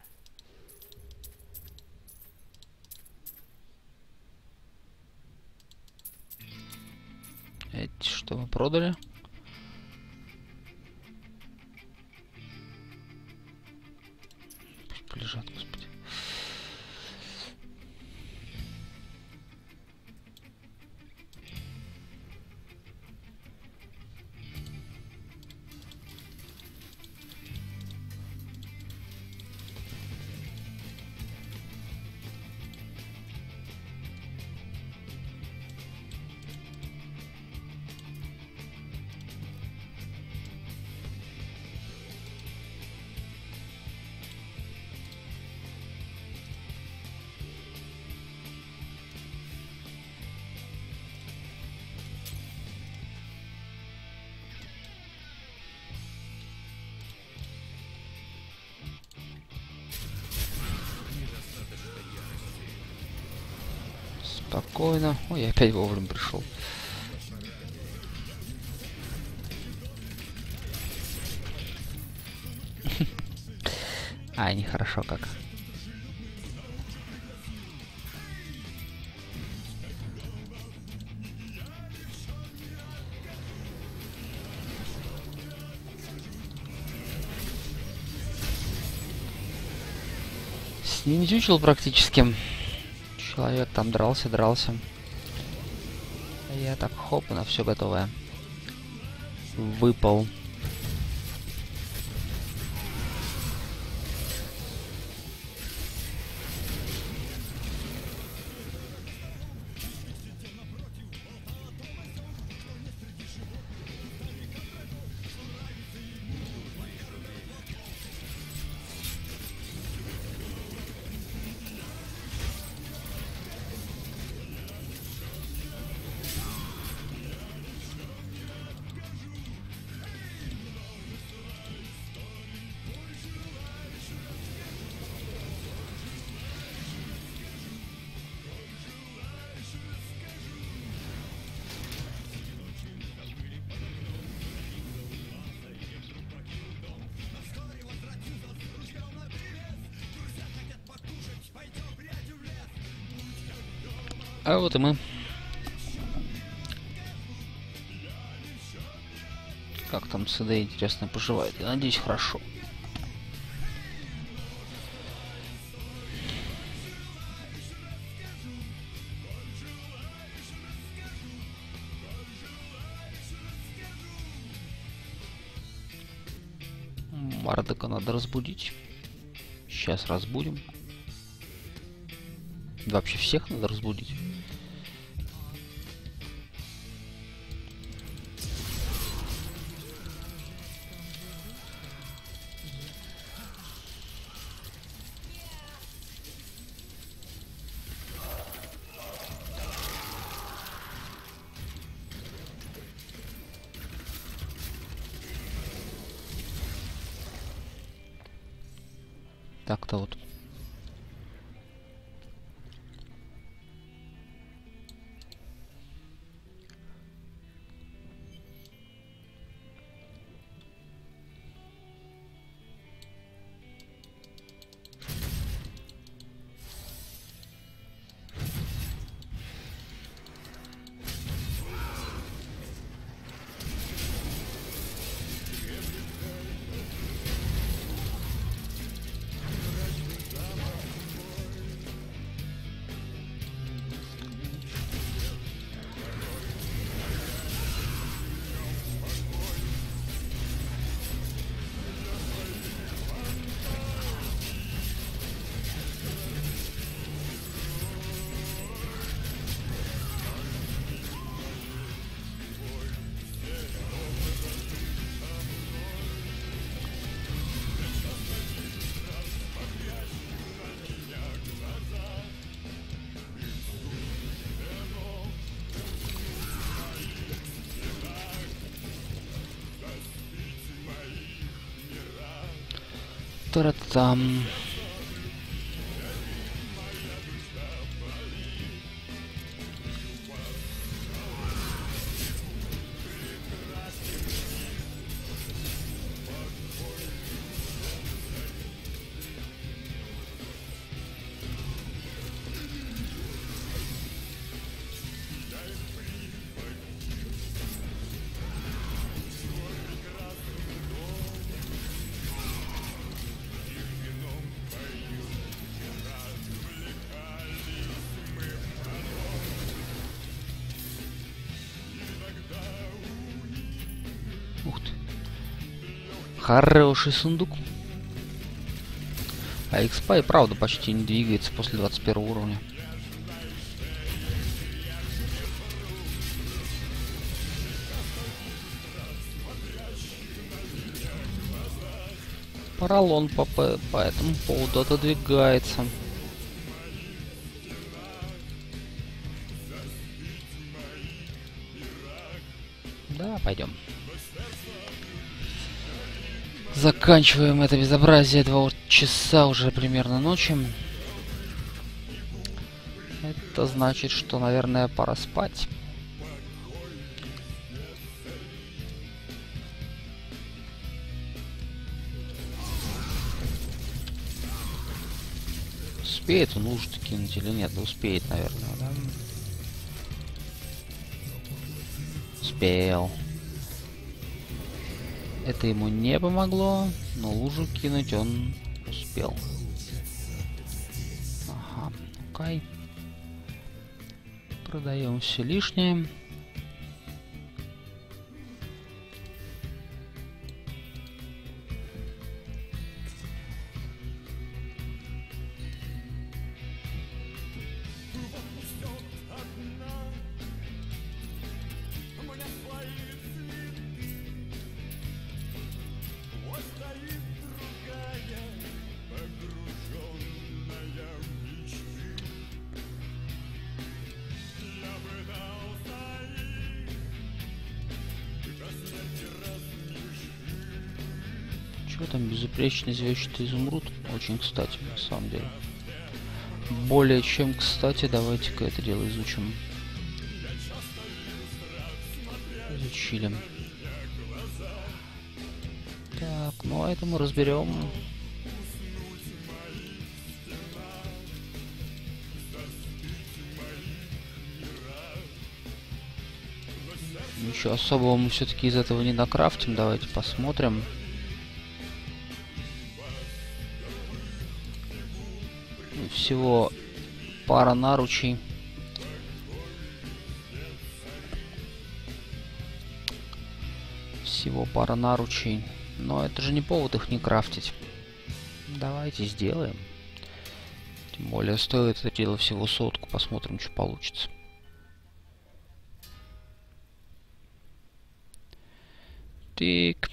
Эти что вы продали? Пусть полежат, господи. Спокойно. Ой, я опять вовремя пришел. Ай, нехорошо как. Ниндзючил практически. Человек там дрался, дрался. А я так хоп, на все готовое. Выпал. А вот и мы. Как там СД, интересно, поживает? Я надеюсь, хорошо. Мардока надо разбудить. Сейчас разбудим. Вообще всех надо разбудить. Так-то вот. Та-ра-там. Ух ты. Хороший сундук. А экспа и правда почти не двигается после двадцать первого уровня. Поролон по, по, по этому поводу отодвигается. Да, пойдем. Заканчиваем это безобразие. Два часа уже примерно ночи. Это значит, что, наверное, пора спать. Успеет он лужу кинуть или нет? Да успеет, наверное, да? Успел. Это ему не помогло, но лужу кинуть он успел. Ага, окей. Продаем все лишнее. Что там, безупречный звездчатый изумруд? Очень кстати, на самом деле. Более чем кстати, давайте-ка это дело изучим. Изучили. Так, ну а это мы разберем. Ничего особого мы все-таки из этого не накрафтим. Давайте посмотрим. Всего пара наручей. Всего пара наручей. Но это же не повод их не крафтить. Давайте сделаем. Тем более стоит это дело всего сотку. Посмотрим, что получится. Так.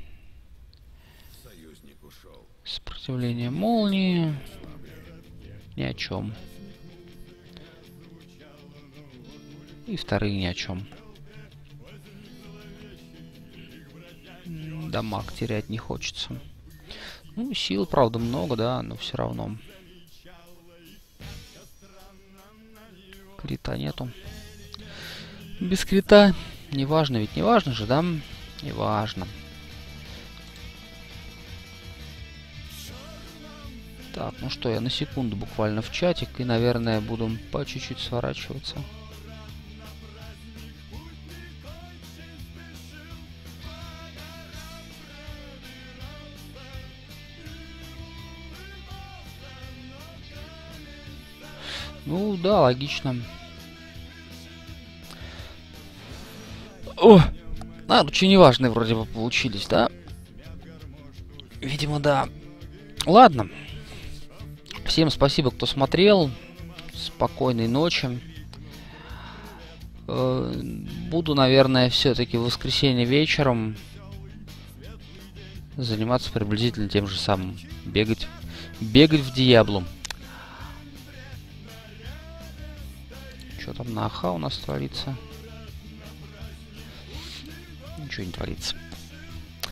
Сопротивление молнии. Ни о чем. И вторые ни о чем. Дамаг терять не хочется. Ну, сил, правда, много, да, но все равно. Крита нету. Без крита. Неважно, ведь не важно же, да? Не важно. Так, ну что, я на секунду буквально в чатик и, наверное, буду по чуть-чуть сворачиваться. Ну да, логично. О! А, очень неважные вроде бы получились, да? Видимо, да. Ладно. Всем спасибо, кто смотрел. Спокойной ночи. Буду, наверное, все-таки в воскресенье вечером заниматься приблизительно тем же самым. Бегать. Бегать в Диаблу. Что там на АХ у нас творится? Ничего не творится.